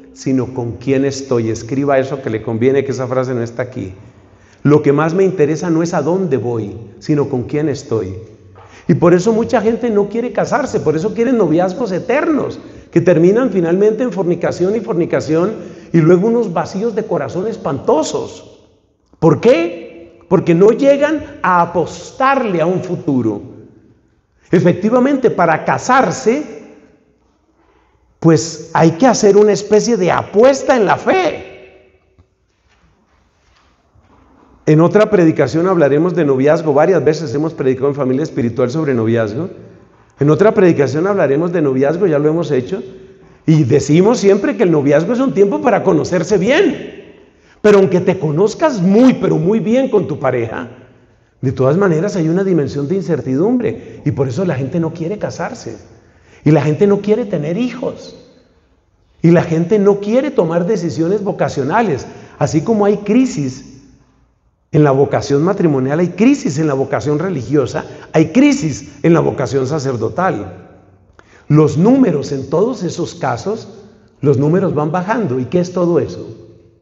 sino con quién estoy. Escriba eso que le conviene, que esa frase no está aquí. Lo que más me interesa no es a dónde voy, sino con quién estoy. Y por eso mucha gente no quiere casarse, por eso quieren noviazgos eternos, que terminan finalmente en fornicación y fornicación, y luego unos vacíos de corazón espantosos. ¿Por qué? Porque no llegan a apostarle a un futuro. Efectivamente, para casarse, pues hay que hacer una especie de apuesta en la fe. En otra predicación hablaremos de noviazgo. Varias veces hemos predicado en Familia Espiritual sobre noviazgo. En otra predicación hablaremos de noviazgo, ya lo hemos hecho. Y decimos siempre que el noviazgo es un tiempo para conocerse bien. Pero aunque te conozcas muy, pero muy bien con tu pareja, de todas maneras hay una dimensión de incertidumbre. Y por eso la gente no quiere casarse. Y la gente no quiere tener hijos. Y la gente no quiere tomar decisiones vocacionales. Así como hay crisis en la vocación matrimonial, hay crisis en la vocación religiosa, hay crisis en la vocación sacerdotal. Los números en todos esos casos, los números van bajando. ¿Y qué es todo eso?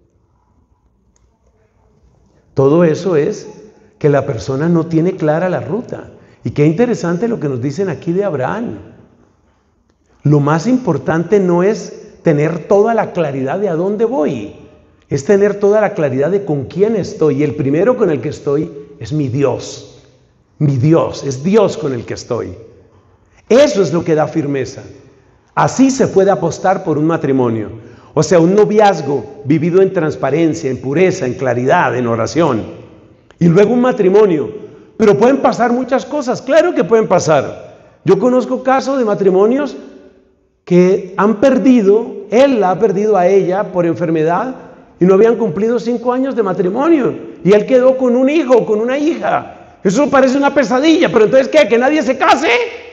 Todo eso es que la persona no tiene clara la ruta. Y qué interesante lo que nos dicen aquí de Abraham. Lo más importante no es tener toda la claridad de a dónde voy, es tener toda la claridad de con quién estoy. Y el primero con el que estoy es mi Dios. Mi Dios, es Dios con el que estoy. Eso es lo que da firmeza. Así se puede apostar por un matrimonio. O sea, un noviazgo vivido en transparencia, en pureza, en claridad, en oración. Y luego un matrimonio. Pero pueden pasar muchas cosas, claro que pueden pasar. Yo conozco casos de matrimonios que han perdido, él la ha perdido a ella por enfermedad y no habían cumplido cinco años de matrimonio. Y él quedó con un hijo, con una hija. Eso parece una pesadilla, pero entonces ¿qué? ¿Que nadie se case?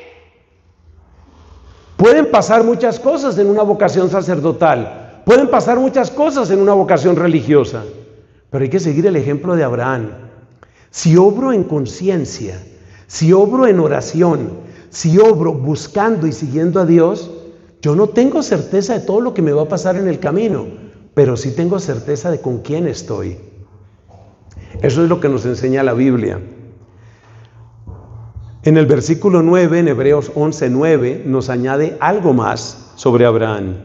Pueden pasar muchas cosas en una vocación sacerdotal. Pueden pasar muchas cosas en una vocación religiosa. Pero hay que seguir el ejemplo de Abraham. Si obro en conciencia, si obro en oración, si obro buscando y siguiendo a Dios, yo no tengo certeza de todo lo que me va a pasar en el camino, pero sí tengo certeza de con quién estoy. Eso es lo que nos enseña la Biblia. En el versículo nueve, en Hebreos once, nueve, nos añade algo más sobre Abraham.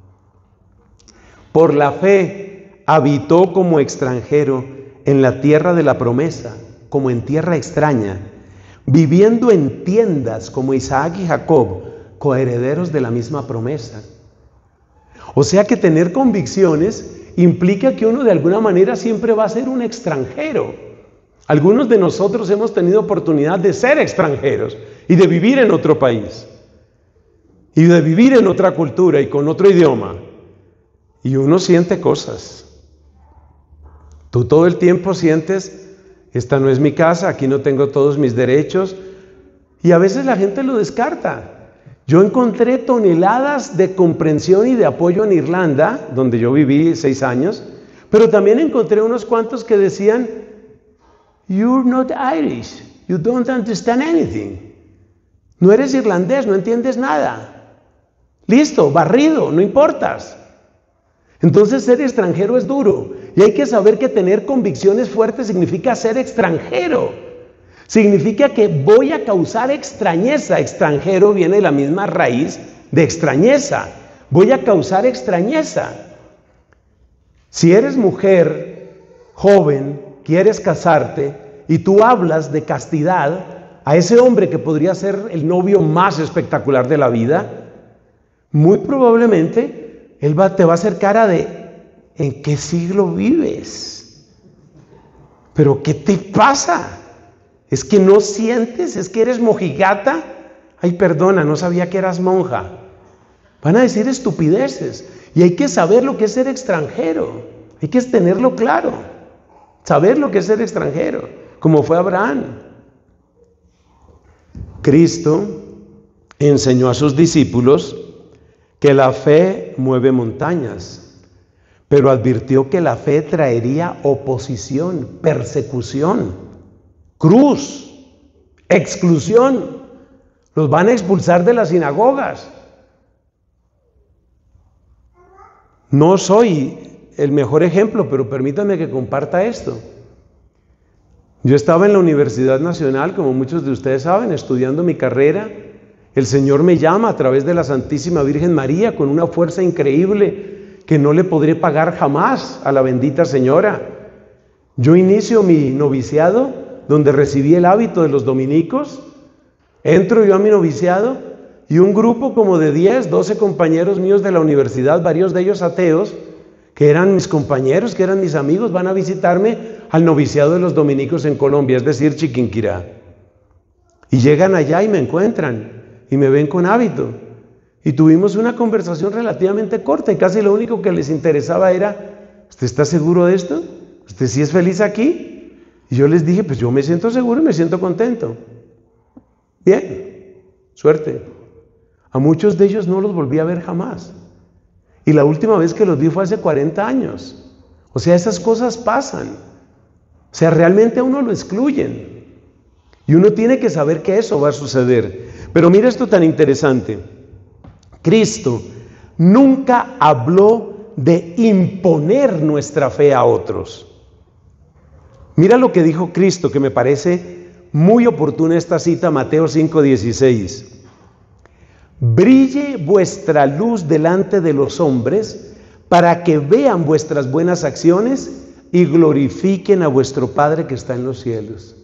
Por la fe habitó como extranjero en la tierra de la promesa, como en tierra extraña, viviendo en tiendas como Isaac y Jacob, coherederos de la misma promesa. O sea que tener convicciones implica que uno de alguna manera siempre va a ser un extranjero. Algunos de nosotros hemos tenido oportunidad de ser extranjeros y de vivir en otro país y de vivir en otra cultura y con otro idioma. Y uno siente cosas. Tú todo el tiempo sientes, esta no es mi casa, aquí no tengo todos mis derechos. Y a veces la gente lo descarta. Yo encontré toneladas de comprensión y de apoyo en Irlanda, donde yo viví seis años, pero también encontré unos cuantos que decían, "You're not Irish, you don't understand anything". No eres irlandés, no entiendes nada. Listo, barrido, no importas. Entonces ser extranjero es duro y hay que saber que tener convicciones fuertes significa ser extranjero. Significa que voy a causar extrañeza. Extranjero viene de la misma raíz de extrañeza. Voy a causar extrañeza. Si eres mujer joven, quieres casarte y tú hablas de castidad a ese hombre que podría ser el novio más espectacular de la vida, muy probablemente él va, te va a hacer cara de ¿en qué siglo vives? ¿Pero qué te pasa? ¿Es que no sientes? ¿Es que eres mojigata? Ay, perdona, no sabía que eras monja. Van a decir estupideces. Y hay que saber lo que es ser extranjero. Hay que tenerlo claro. Saber lo que es ser extranjero, como fue Abraham. Cristo enseñó a sus discípulos que la fe mueve montañas, pero advirtió que la fe traería oposición, persecución, cruz, exclusión. Los van a expulsar de las sinagogas. No soy el mejor ejemplo, pero permítanme que comparta esto. Yo estaba en la Universidad Nacional, como muchos de ustedes saben, estudiando mi carrera. El Señor me llama a través de la Santísima Virgen María con una fuerza increíble que no le podré pagar jamás a la bendita Señora. Yo inicio mi noviciado, donde recibí el hábito de los dominicos. Entro yo a mi noviciado y un grupo como de diez, doce compañeros míos de la universidad, varios de ellos ateos, que eran mis compañeros, que eran mis amigos, van a visitarme al noviciado de los dominicos en Colombia, es decir, Chiquinquirá. Y llegan allá y me encuentran y me ven con hábito. Y tuvimos una conversación relativamente corta y casi lo único que les interesaba era: ¿usted está seguro de esto? ¿Usted sí es feliz aquí? Y yo les dije: pues yo me siento seguro y me siento contento. Bien, suerte. A muchos de ellos no los volví a ver jamás. Y la última vez que los vi fue hace cuarenta años. O sea, esas cosas pasan. O sea, realmente a uno lo excluyen. Y uno tiene que saber que eso va a suceder. Pero mira esto tan interesante. Cristo nunca habló de imponer nuestra fe a otros. Mira lo que dijo Cristo, que me parece muy oportuna esta cita, Mateo cinco dieciséis. Brille vuestra luz delante de los hombres, para que vean vuestras buenas acciones y glorifiquen a vuestro Padre que está en los cielos.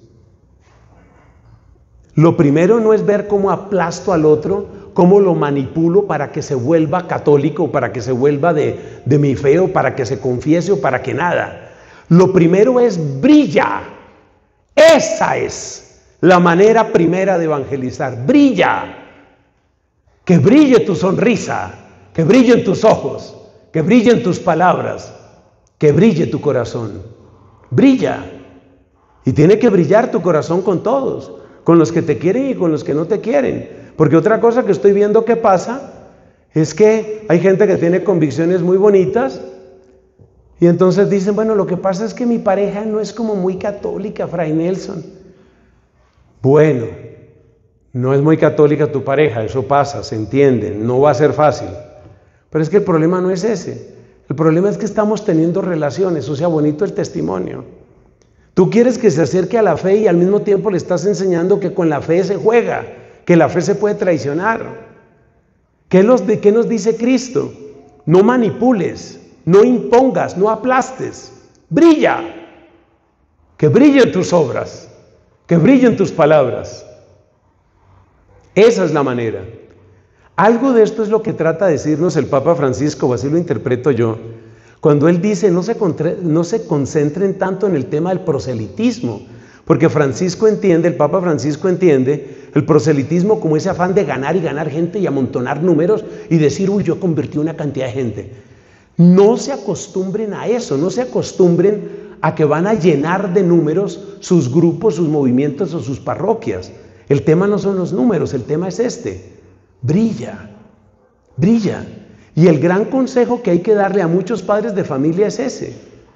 Lo primero no es ver cómo aplasto al otro, cómo lo manipulo para que se vuelva católico, para que se vuelva de, de mi fe, o para que se confiese, o para que nada. Lo primero es brilla. Esa es la manera primera de evangelizar. Brilla. Que brille tu sonrisa, que brillen tus ojos, que brillen tus palabras, que brille tu corazón. Brilla. Y tiene que brillar tu corazón con todos, con los que te quieren y con los que no te quieren. Porque otra cosa que estoy viendo que pasa es que hay gente que tiene convicciones muy bonitas y entonces dicen: bueno, lo que pasa es que mi pareja no es como muy católica, Fray Nelson. Bueno, no es muy católica tu pareja, eso pasa, se entiende, no va a ser fácil. Pero es que el problema no es ese. El problema es que estamos teniendo relaciones, o sea, bonito el testimonio. Tú quieres que se acerque a la fe y al mismo tiempo le estás enseñando que con la fe se juega, que la fe se puede traicionar. ¿Qué nos, de qué nos dice Cristo? No manipules, no impongas, no aplastes. Brilla. Que brillen tus obras, que brillen tus palabras. Esa es la manera. Algo de esto es lo que trata de decirnos el Papa Francisco, o así lo interpreto yo, cuando él dice: no se, no se concentren tanto en el tema del proselitismo, porque Francisco entiende, el Papa Francisco entiende el proselitismo como ese afán de ganar y ganar gente y amontonar números y decir: uy, yo convertí una cantidad de gente. No se acostumbren a eso, no se acostumbren a que van a llenar de números sus grupos, sus movimientos o sus parroquias. El tema no son los números, el tema es este: brilla, brilla. Y el gran consejo que hay que darle a muchos padres de familia es ese.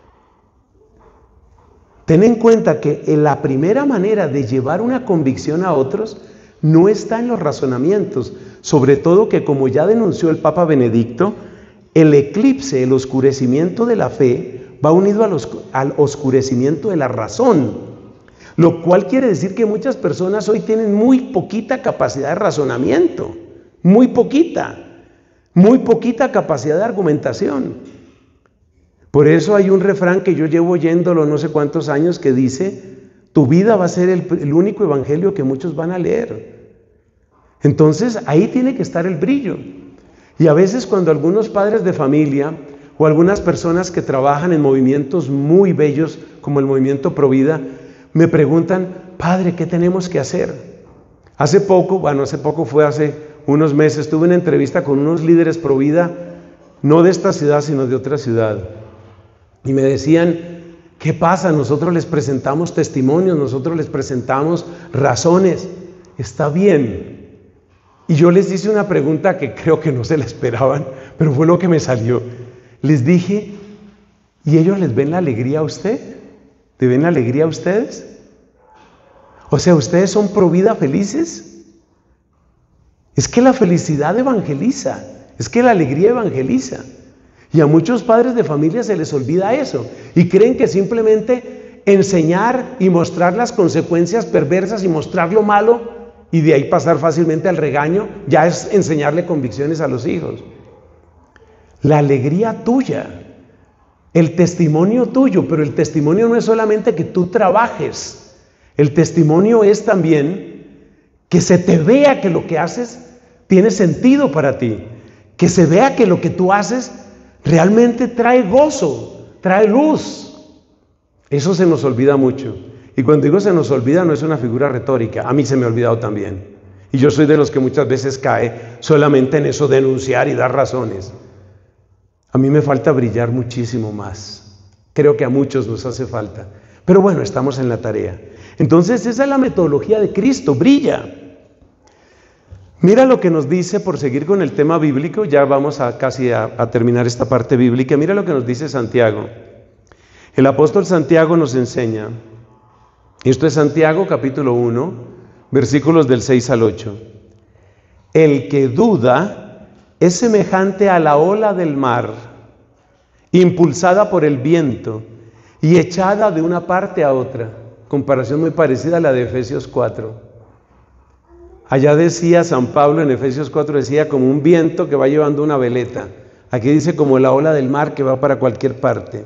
Ten en cuenta que la primera manera de llevar una convicción a otros no está en los razonamientos, sobre todo que, como ya denunció el Papa Benedicto, el eclipse, el oscurecimiento de la fe va unido al, oscu- al oscurecimiento de la razón. Lo cual quiere decir que muchas personas hoy tienen muy poquita capacidad de razonamiento, muy poquita, muy poquita capacidad de argumentación. Por eso hay un refrán que yo llevo oyéndolo no sé cuántos años que dice: tu vida va a ser el, el único evangelio que muchos van a leer. Entonces ahí tiene que estar el brillo. Y a veces cuando algunos padres de familia o algunas personas que trabajan en movimientos muy bellos como el movimiento Provida me preguntan: padre, ¿qué tenemos que hacer? Hace poco, bueno, hace poco fue hace unos meses, tuve una entrevista con unos líderes Provida, no de esta ciudad, sino de otra ciudad. Y me decían: ¿qué pasa? Nosotros les presentamos testimonios, nosotros les presentamos razones. Está bien. Y yo les hice una pregunta que creo que no se la esperaban, pero fue lo que me salió. Les dije: ¿y ellos les ven la alegría a usted? ¿Te ven la alegría a ustedes? O sea, ¿ustedes son pro vida felices? Es que la felicidad evangeliza, es que la alegría evangeliza. Y a muchos padres de familia se les olvida eso y creen que simplemente enseñar y mostrar las consecuencias perversas y mostrar lo malo y de ahí pasar fácilmente al regaño ya es enseñarle convicciones a los hijos. La alegría tuya, el testimonio tuyo, pero el testimonio no es solamente que tú trabajes, el testimonio es también que se te vea que lo que haces tiene sentido para ti, que se vea que lo que tú haces realmente trae gozo, trae luz. Eso se nos olvida mucho. Y cuando digo se nos olvida no es una figura retórica, a mí se me ha olvidado también. Y yo soy de los que muchas veces cae solamente en eso, denunciar y dar razones. A mí me falta brillar muchísimo más. Creo que a muchos nos hace falta. Pero bueno, estamos en la tarea. Entonces esa es la metodología de Cristo, brilla. Mira lo que nos dice, por seguir con el tema bíblico, ya vamos a casi a, a terminar esta parte bíblica. Mira lo que nos dice Santiago. El apóstol Santiago nos enseña, esto es Santiago capítulo uno, versículos del seis al ocho. El que duda es semejante a la ola del mar, impulsada por el viento y echada de una parte a otra. Comparación muy parecida a la de Efesios cuatro. Allá decía San Pablo en Efesios cuatro, decía como un viento que va llevando una veleta. Aquí dice como la ola del mar que va para cualquier parte.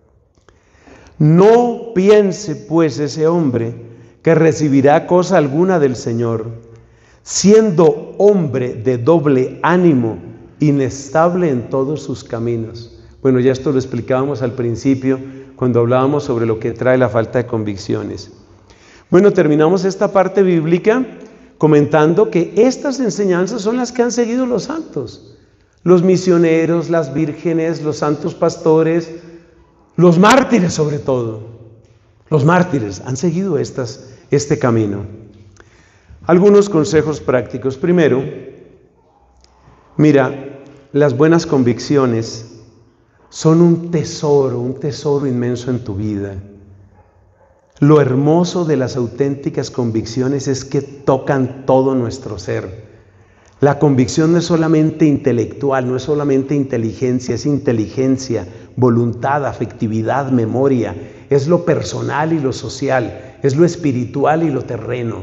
No piense pues ese hombre que recibirá cosa alguna del Señor, siendo hombre de doble ánimo, inestable en todos sus caminos. Bueno, ya esto lo explicábamos al principio cuando hablábamos sobre lo que trae la falta de convicciones. Bueno, terminamos esta parte bíblica comentando que estas enseñanzas son las que han seguido los santos, los misioneros, las vírgenes, los santos pastores, los mártires sobre todo. Los mártires han seguido estas, este camino. Algunos consejos prácticos. Primero, mira, las buenas convicciones son un tesoro, un tesoro inmenso en tu vida. Lo hermoso de las auténticas convicciones es que tocan todo nuestro ser. La convicción no es solamente intelectual, no es solamente inteligencia, es inteligencia, voluntad, afectividad, memoria. Es lo personal y lo social, es lo espiritual y lo terreno.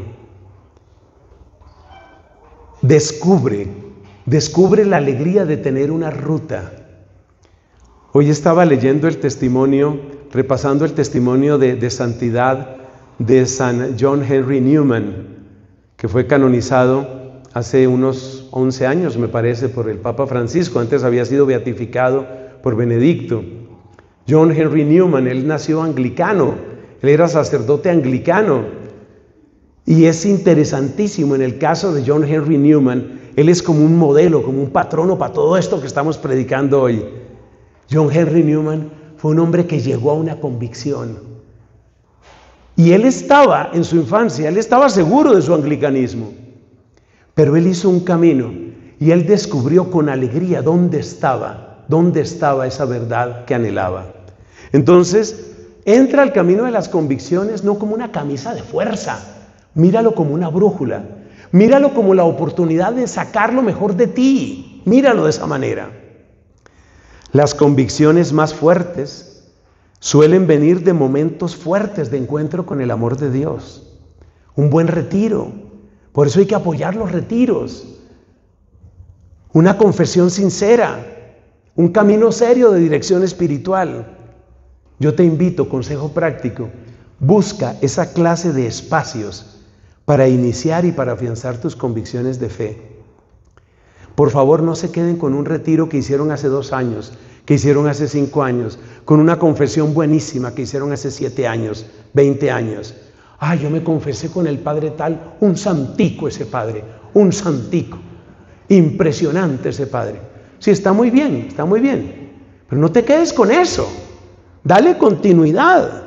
Descubre, descubre la alegría de tener una ruta. Hoy estaba leyendo el testimonio, repasando el testimonio de, de santidad de San John Henry Newman, que fue canonizado hace unos once años, me parece, por el Papa Francisco. Antes había sido beatificado por Benedicto. John Henry Newman, él nació anglicano, él era sacerdote anglicano. Y es interesantísimo en el caso de John Henry Newman, él es como un modelo, como un patrono para todo esto que estamos predicando hoy. John Henry Newman fue un hombre que llegó a una convicción. Y él estaba, en su infancia, él estaba seguro de su anglicanismo. Pero él hizo un camino y él descubrió con alegría dónde estaba, dónde estaba esa verdad que anhelaba. Entonces, entra al camino de las convicciones no como una camisa de fuerza, míralo como una brújula, míralo como la oportunidad de sacar lo mejor de ti, míralo de esa manera. Las convicciones más fuertes suelen venir de momentos fuertes de encuentro con el amor de Dios. Un buen retiro, por eso hay que apoyar los retiros. Una confesión sincera, un camino serio de dirección espiritual. Yo te invito, consejo práctico, busca esa clase de espacios para iniciar y para afianzar tus convicciones de fe. Por favor, no se queden con un retiro que hicieron hace dos años, que hicieron hace cinco años, con una confesión buenísima que hicieron hace siete años, veinte años. Ah, yo me confesé con el padre tal, un santico ese padre, un santico. Impresionante ese padre. Sí, está muy bien, está muy bien. Pero no te quedes con eso. Dale continuidad.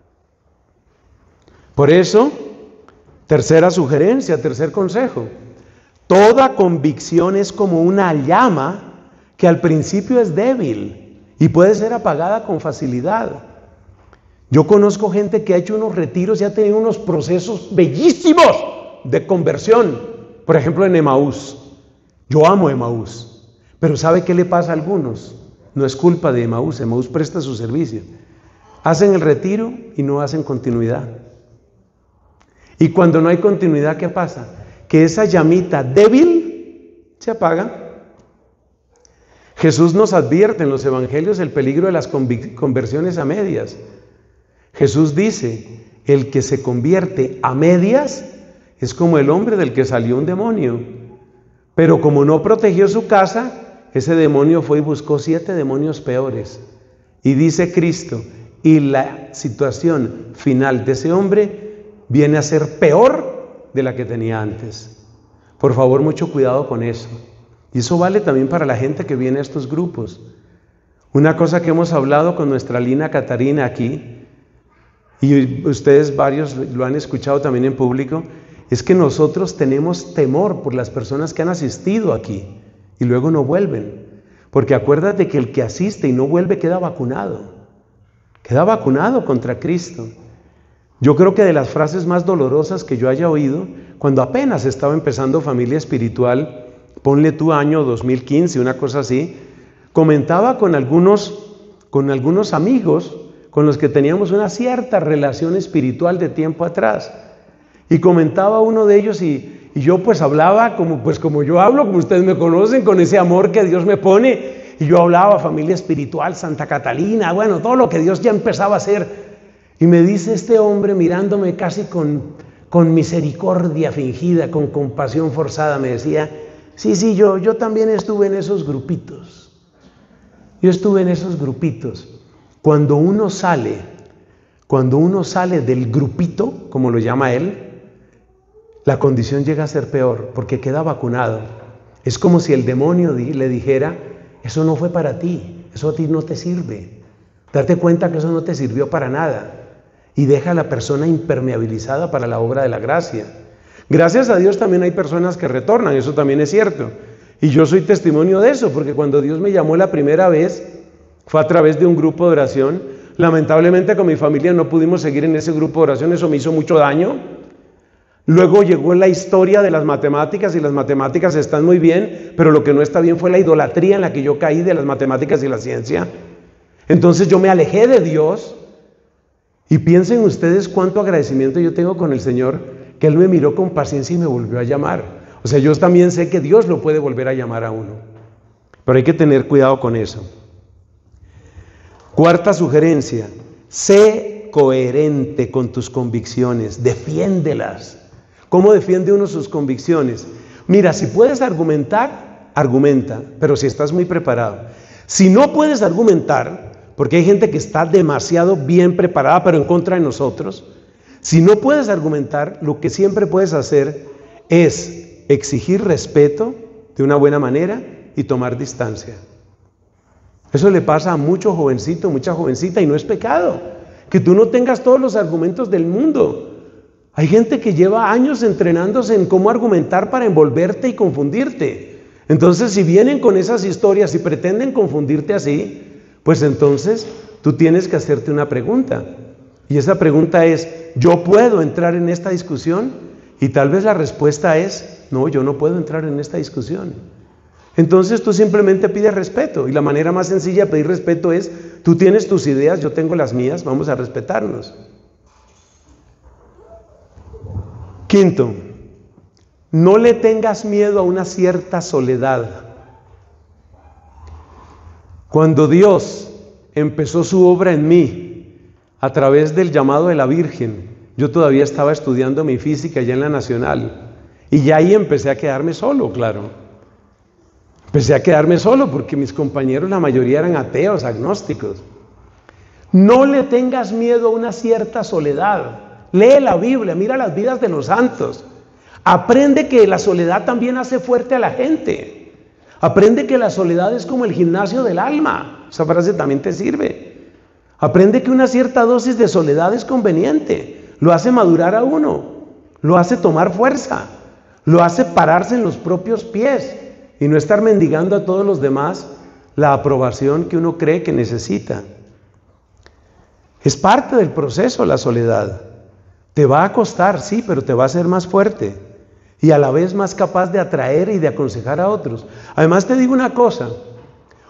Por eso, tercera sugerencia, tercer consejo. Toda convicción es como una llama que al principio es débil y puede ser apagada con facilidad. Yo conozco gente que ha hecho unos retiros y ha tenido unos procesos bellísimos de conversión. Por ejemplo, en Emaús. Yo amo Emaús. Pero ¿sabe qué le pasa a algunos? No es culpa de Emaús, Emaús presta su servicio. Hacen el retiro y no hacen continuidad. Y cuando no hay continuidad, ¿qué pasa? Que esa llamita débil se apaga. Jesús nos advierte en los evangelios el peligro de las conversiones a medias. Jesús dice, el que se convierte a medias es como el hombre del que salió un demonio. Pero como no protegió su casa, ese demonio fue y buscó siete demonios peores. Y dice Cristo, y la situación final de ese hombre viene a ser peor de la que tenía antes. Por favor, mucho cuidado con eso. Y eso vale también para la gente que viene a estos grupos. Una cosa que hemos hablado con nuestra Lina Catarina aquí, y ustedes varios lo han escuchado también en público, es que nosotros tenemos temor por las personas que han asistido aquí y luego no vuelven. Porque acuérdate que el que asiste y no vuelve queda vacunado. Queda vacunado contra Cristo. Yo creo que de las frases más dolorosas que yo haya oído, cuando apenas estaba empezando Familia Espiritual, ponle tu año dos mil quince, una cosa así, comentaba con algunos, con algunos amigos con los que teníamos una cierta relación espiritual de tiempo atrás. Y comentaba uno de ellos y, y yo pues hablaba como, pues como yo hablo, como ustedes me conocen, con ese amor que Dios me pone. Y yo hablaba Familia Espiritual, Santa Catalina, bueno, todo lo que Dios ya empezaba a hacer. Y me dice este hombre mirándome casi con, con misericordia fingida, con compasión forzada, me decía, sí, sí, yo, yo también estuve en esos grupitos. Yo estuve en esos grupitos. Cuando uno sale, cuando uno sale del grupito, como lo llama él, la condición llega a ser peor, porque queda vacunado. Es como si el demonio le dijera, eso no fue para ti, eso a ti no te sirve. Date cuenta que eso no te sirvió para nada. Y deja a la persona impermeabilizada para la obra de la gracia. Gracias a Dios también hay personas que retornan, eso también es cierto. Y yo soy testimonio de eso, porque cuando Dios me llamó la primera vez, fue a través de un grupo de oración. Lamentablemente con mi familia no pudimos seguir en ese grupo de oración, eso me hizo mucho daño. Luego llegó la historia de las matemáticas, y las matemáticas están muy bien, pero lo que no está bien fue la idolatría en la que yo caí de las matemáticas y la ciencia. Entonces yo me alejé de Dios, y piensen ustedes cuánto agradecimiento yo tengo con el Señor, que Él me miró con paciencia y me volvió a llamar. O sea, yo también sé que Dios lo puede volver a llamar a uno, pero hay que tener cuidado con eso. Cuarta sugerencia, sé coherente con tus convicciones, defiéndelas. ¿Cómo defiende uno sus convicciones? Mira, si puedes argumentar, argumenta, pero si estás muy preparado. Si no puedes argumentar, porque hay gente que está demasiado bien preparada, pero en contra de nosotros, si no puedes argumentar, lo que siempre puedes hacer es exigir respeto de una buena manera y tomar distancia. Eso le pasa a mucho jovencito, mucha jovencita, y no es pecado que tú no tengas todos los argumentos del mundo. Hay gente que lleva años entrenándose en cómo argumentar para envolverte y confundirte. Entonces, si vienen con esas historias y pretenden confundirte así, pues entonces tú tienes que hacerte una pregunta. Y esa pregunta es, ¿yo puedo entrar en esta discusión? Y tal vez la respuesta es, no, yo no puedo entrar en esta discusión. Entonces tú simplemente pides respeto, y la manera más sencilla de pedir respeto es, tú tienes tus ideas, yo tengo las mías, vamos a respetarnos. Quinto, no le tengas miedo a una cierta soledad. Cuando Dios empezó su obra en mí, a través del llamado de la Virgen, yo todavía estaba estudiando mi física allá en la Nacional, y ya ahí empecé a quedarme solo, claro. Empecé a quedarme solo porque mis compañeros, la mayoría eran ateos, agnósticos. No le tengas miedo a una cierta soledad. Lee la Biblia, mira las vidas de los santos. Aprende que la soledad también hace fuerte a la gente. Aprende que la soledad es como el gimnasio del alma. Esa frase también te sirve. Aprende que una cierta dosis de soledad es conveniente. Lo hace madurar a uno. Lo hace tomar fuerza. Lo hace pararse en los propios pies y no estar mendigando a todos los demás la aprobación que uno cree que necesita. Es parte del proceso la soledad. Te va a costar, sí, pero te va a hacer más fuerte y a la vez más capaz de atraer y de aconsejar a otros. Además te digo una cosa,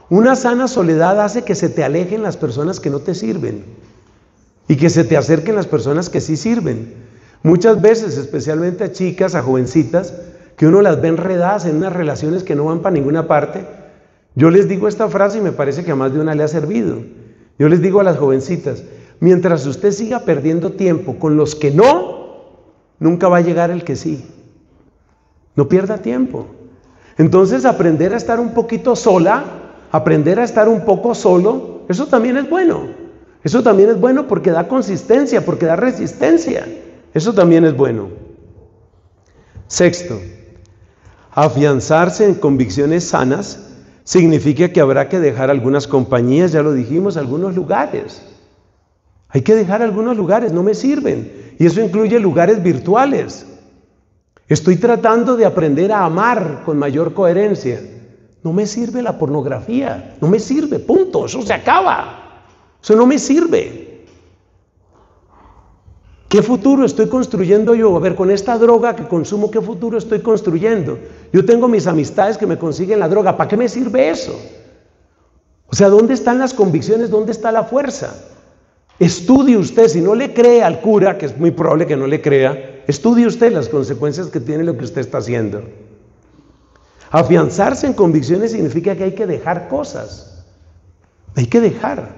Una sana soledad hace que se te alejen las personas que no te sirven y que se te acerquen las personas que sí sirven. Muchas veces, especialmente a chicas, a jovencitas, que uno las ve enredadas en unas relaciones que no van para ninguna parte. Yo les digo esta frase y me parece que a más de una le ha servido. Yo les digo a las jovencitas, mientras usted siga perdiendo tiempo con los que no, nunca va a llegar el que sí. No pierda tiempo. Entonces, aprender a estar un poquito sola, aprender a estar un poco solo, eso también es bueno. Eso también es bueno porque da consistencia, porque da resistencia. Eso también es bueno. Sexto, afianzarse en convicciones sanas significa que habrá que dejar algunas compañías, ya lo dijimos, algunos lugares. Hay que dejar algunos lugares, no me sirven. Y eso incluye lugares virtuales. Estoy tratando de aprender a amar con mayor coherencia. No me sirve la pornografía, no me sirve, punto, eso se acaba. Eso no me sirve. ¿Qué futuro estoy construyendo yo? A ver, con esta droga que consumo, ¿qué futuro estoy construyendo? Yo tengo mis amistades que me consiguen la droga, ¿para qué me sirve eso? O sea, ¿dónde están las convicciones? ¿Dónde está la fuerza? Estudie usted, si no le cree al cura, que es muy probable que no le crea, estudie usted las consecuencias que tiene lo que usted está haciendo. Afianzarse en convicciones significa que hay que dejar cosas. Hay que dejar.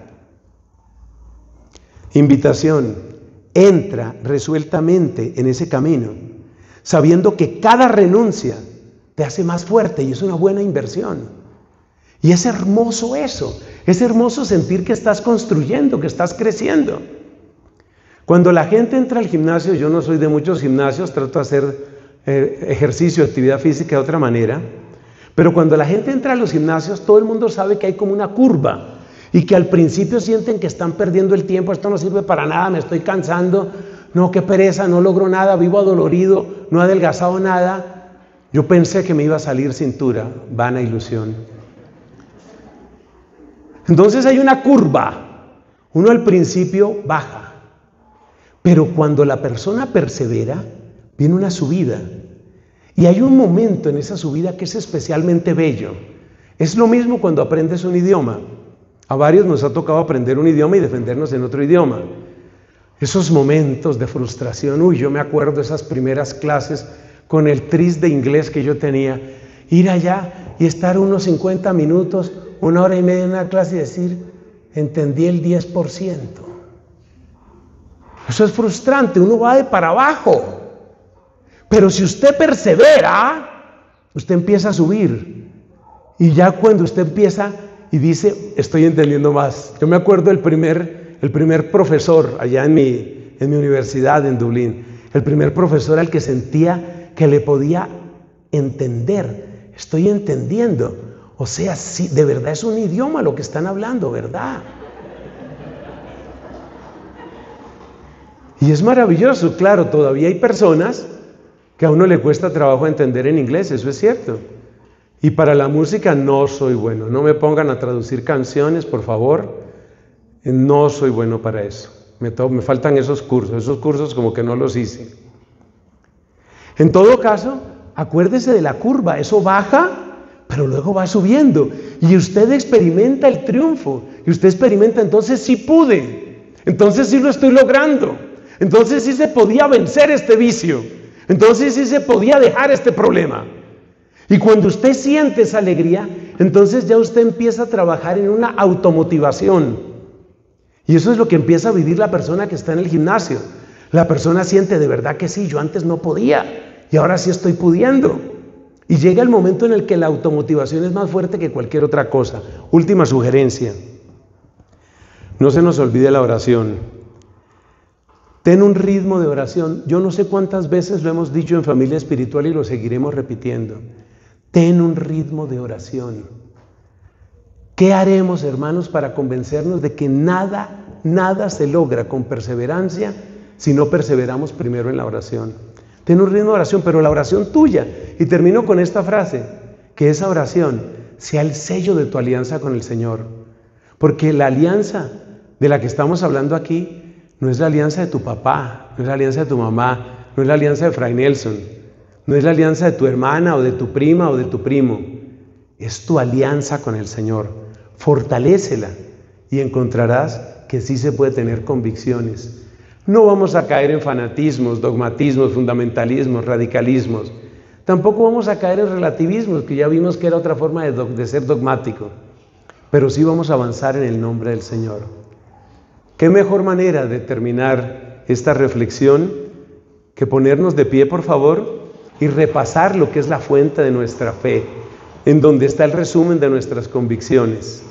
Invitación. Entra resueltamente en ese camino, sabiendo que cada renuncia te hace más fuerte y es una buena inversión. Y es hermoso eso, es hermoso sentir que estás construyendo, que estás creciendo. Cuando la gente entra al gimnasio, yo no soy de muchos gimnasios, trato de hacer eh, ejercicio, actividad física de otra manera, pero cuando la gente entra a los gimnasios, todo el mundo sabe que hay como una curva. Y que al principio sienten que están perdiendo el tiempo, esto no sirve para nada, me estoy cansando, no, qué pereza, no logro nada, vivo adolorido, no he adelgazado nada. Yo pensé que me iba a salir cintura, vana ilusión. Entonces hay una curva, uno al principio baja, pero cuando la persona persevera, viene una subida. Y hay un momento en esa subida que es especialmente bello. Es lo mismo cuando aprendes un idioma. A varios nos ha tocado aprender un idioma y defendernos en otro idioma. Esos momentos de frustración, uy, yo me acuerdo de esas primeras clases con el tris de inglés que yo tenía. Ir allá y estar unos cincuenta minutos, una hora y media en una clase y decir, entendí el diez por ciento. Eso es frustrante, uno va de para abajo. Pero si usted persevera, usted empieza a subir. Y ya cuando usted empieza y dice, estoy entendiendo más. Yo me acuerdo el primer, el primer profesor allá en mi, en mi universidad en Dublín, el primer profesor al que sentía que le podía entender. Estoy entendiendo. O sea, sí, de verdad es un idioma lo que están hablando, ¿verdad? Y es maravilloso, claro, todavía hay personas que a uno le cuesta trabajo entender en inglés, eso es cierto. Y para la música no soy bueno, no me pongan a traducir canciones, por favor, no soy bueno para eso, me, to- me faltan esos cursos, esos cursos como que no los hice. En todo caso, acuérdese de la curva, eso baja, pero luego va subiendo, y usted experimenta el triunfo, y usted experimenta, entonces sí pude, entonces sí lo estoy logrando, entonces sí se podía vencer este vicio, entonces sí se podía dejar este problema. Y cuando usted siente esa alegría, entonces ya usted empieza a trabajar en una automotivación. Y eso es lo que empieza a vivir la persona que está en el gimnasio. La persona siente de verdad que sí, yo antes no podía y ahora sí estoy pudiendo. Y llega el momento en el que la automotivación es más fuerte que cualquier otra cosa. Última sugerencia. No se nos olvide la oración. Ten un ritmo de oración. Yo no sé cuántas veces lo hemos dicho en Familia Espiritual y lo seguiremos repitiendo. Ten un ritmo de oración. ¿Qué haremos, hermanos, para convencernos de que nada, nada se logra con perseverancia si no perseveramos primero en la oración? Ten un ritmo de oración, pero la oración tuya. Y termino con esta frase, que esa oración sea el sello de tu alianza con el Señor. Porque la alianza de la que estamos hablando aquí no es la alianza de tu papá, no es la alianza de tu mamá, no es la alianza de Fray Nelson. No es la alianza de tu hermana o de tu prima o de tu primo. Es tu alianza con el Señor. fortalécela y encontrarás que sí se puede tener convicciones. No vamos a caer en fanatismos, dogmatismos, fundamentalismos, radicalismos. Tampoco vamos a caer en relativismos, que ya vimos que era otra forma de, de ser dogmático. Pero sí vamos a avanzar en el nombre del Señor. ¿Qué mejor manera de terminar esta reflexión que ponernos de pie, por favor, y repasar lo que es la fuente de nuestra fe, en donde está el resumen de nuestras convicciones?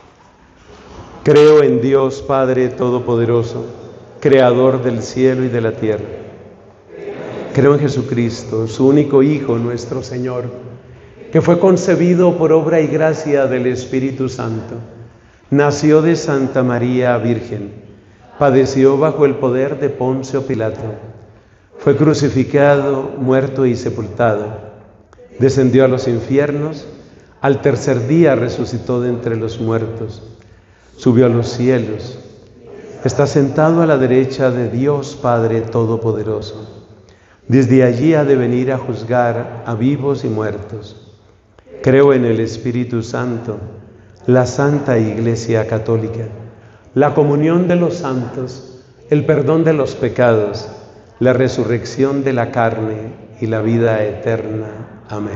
Creo en Dios Padre Todopoderoso, Creador del cielo y de la tierra. Creo en Jesucristo, su único Hijo, nuestro Señor, que fue concebido por obra y gracia del Espíritu Santo. Nació de Santa María Virgen, padeció bajo el poder de Poncio Pilato, fue crucificado, muerto y sepultado, descendió a los infiernos, al tercer día resucitó de entre los muertos, subió a los cielos, está sentado a la derecha de Dios Padre Todopoderoso. Desde allí ha de venir a juzgar a vivos y muertos. Creo en el Espíritu Santo, la Santa Iglesia Católica, la comunión de los santos, el perdón de los pecados, la resurrección de la carne y la vida eterna. Amén.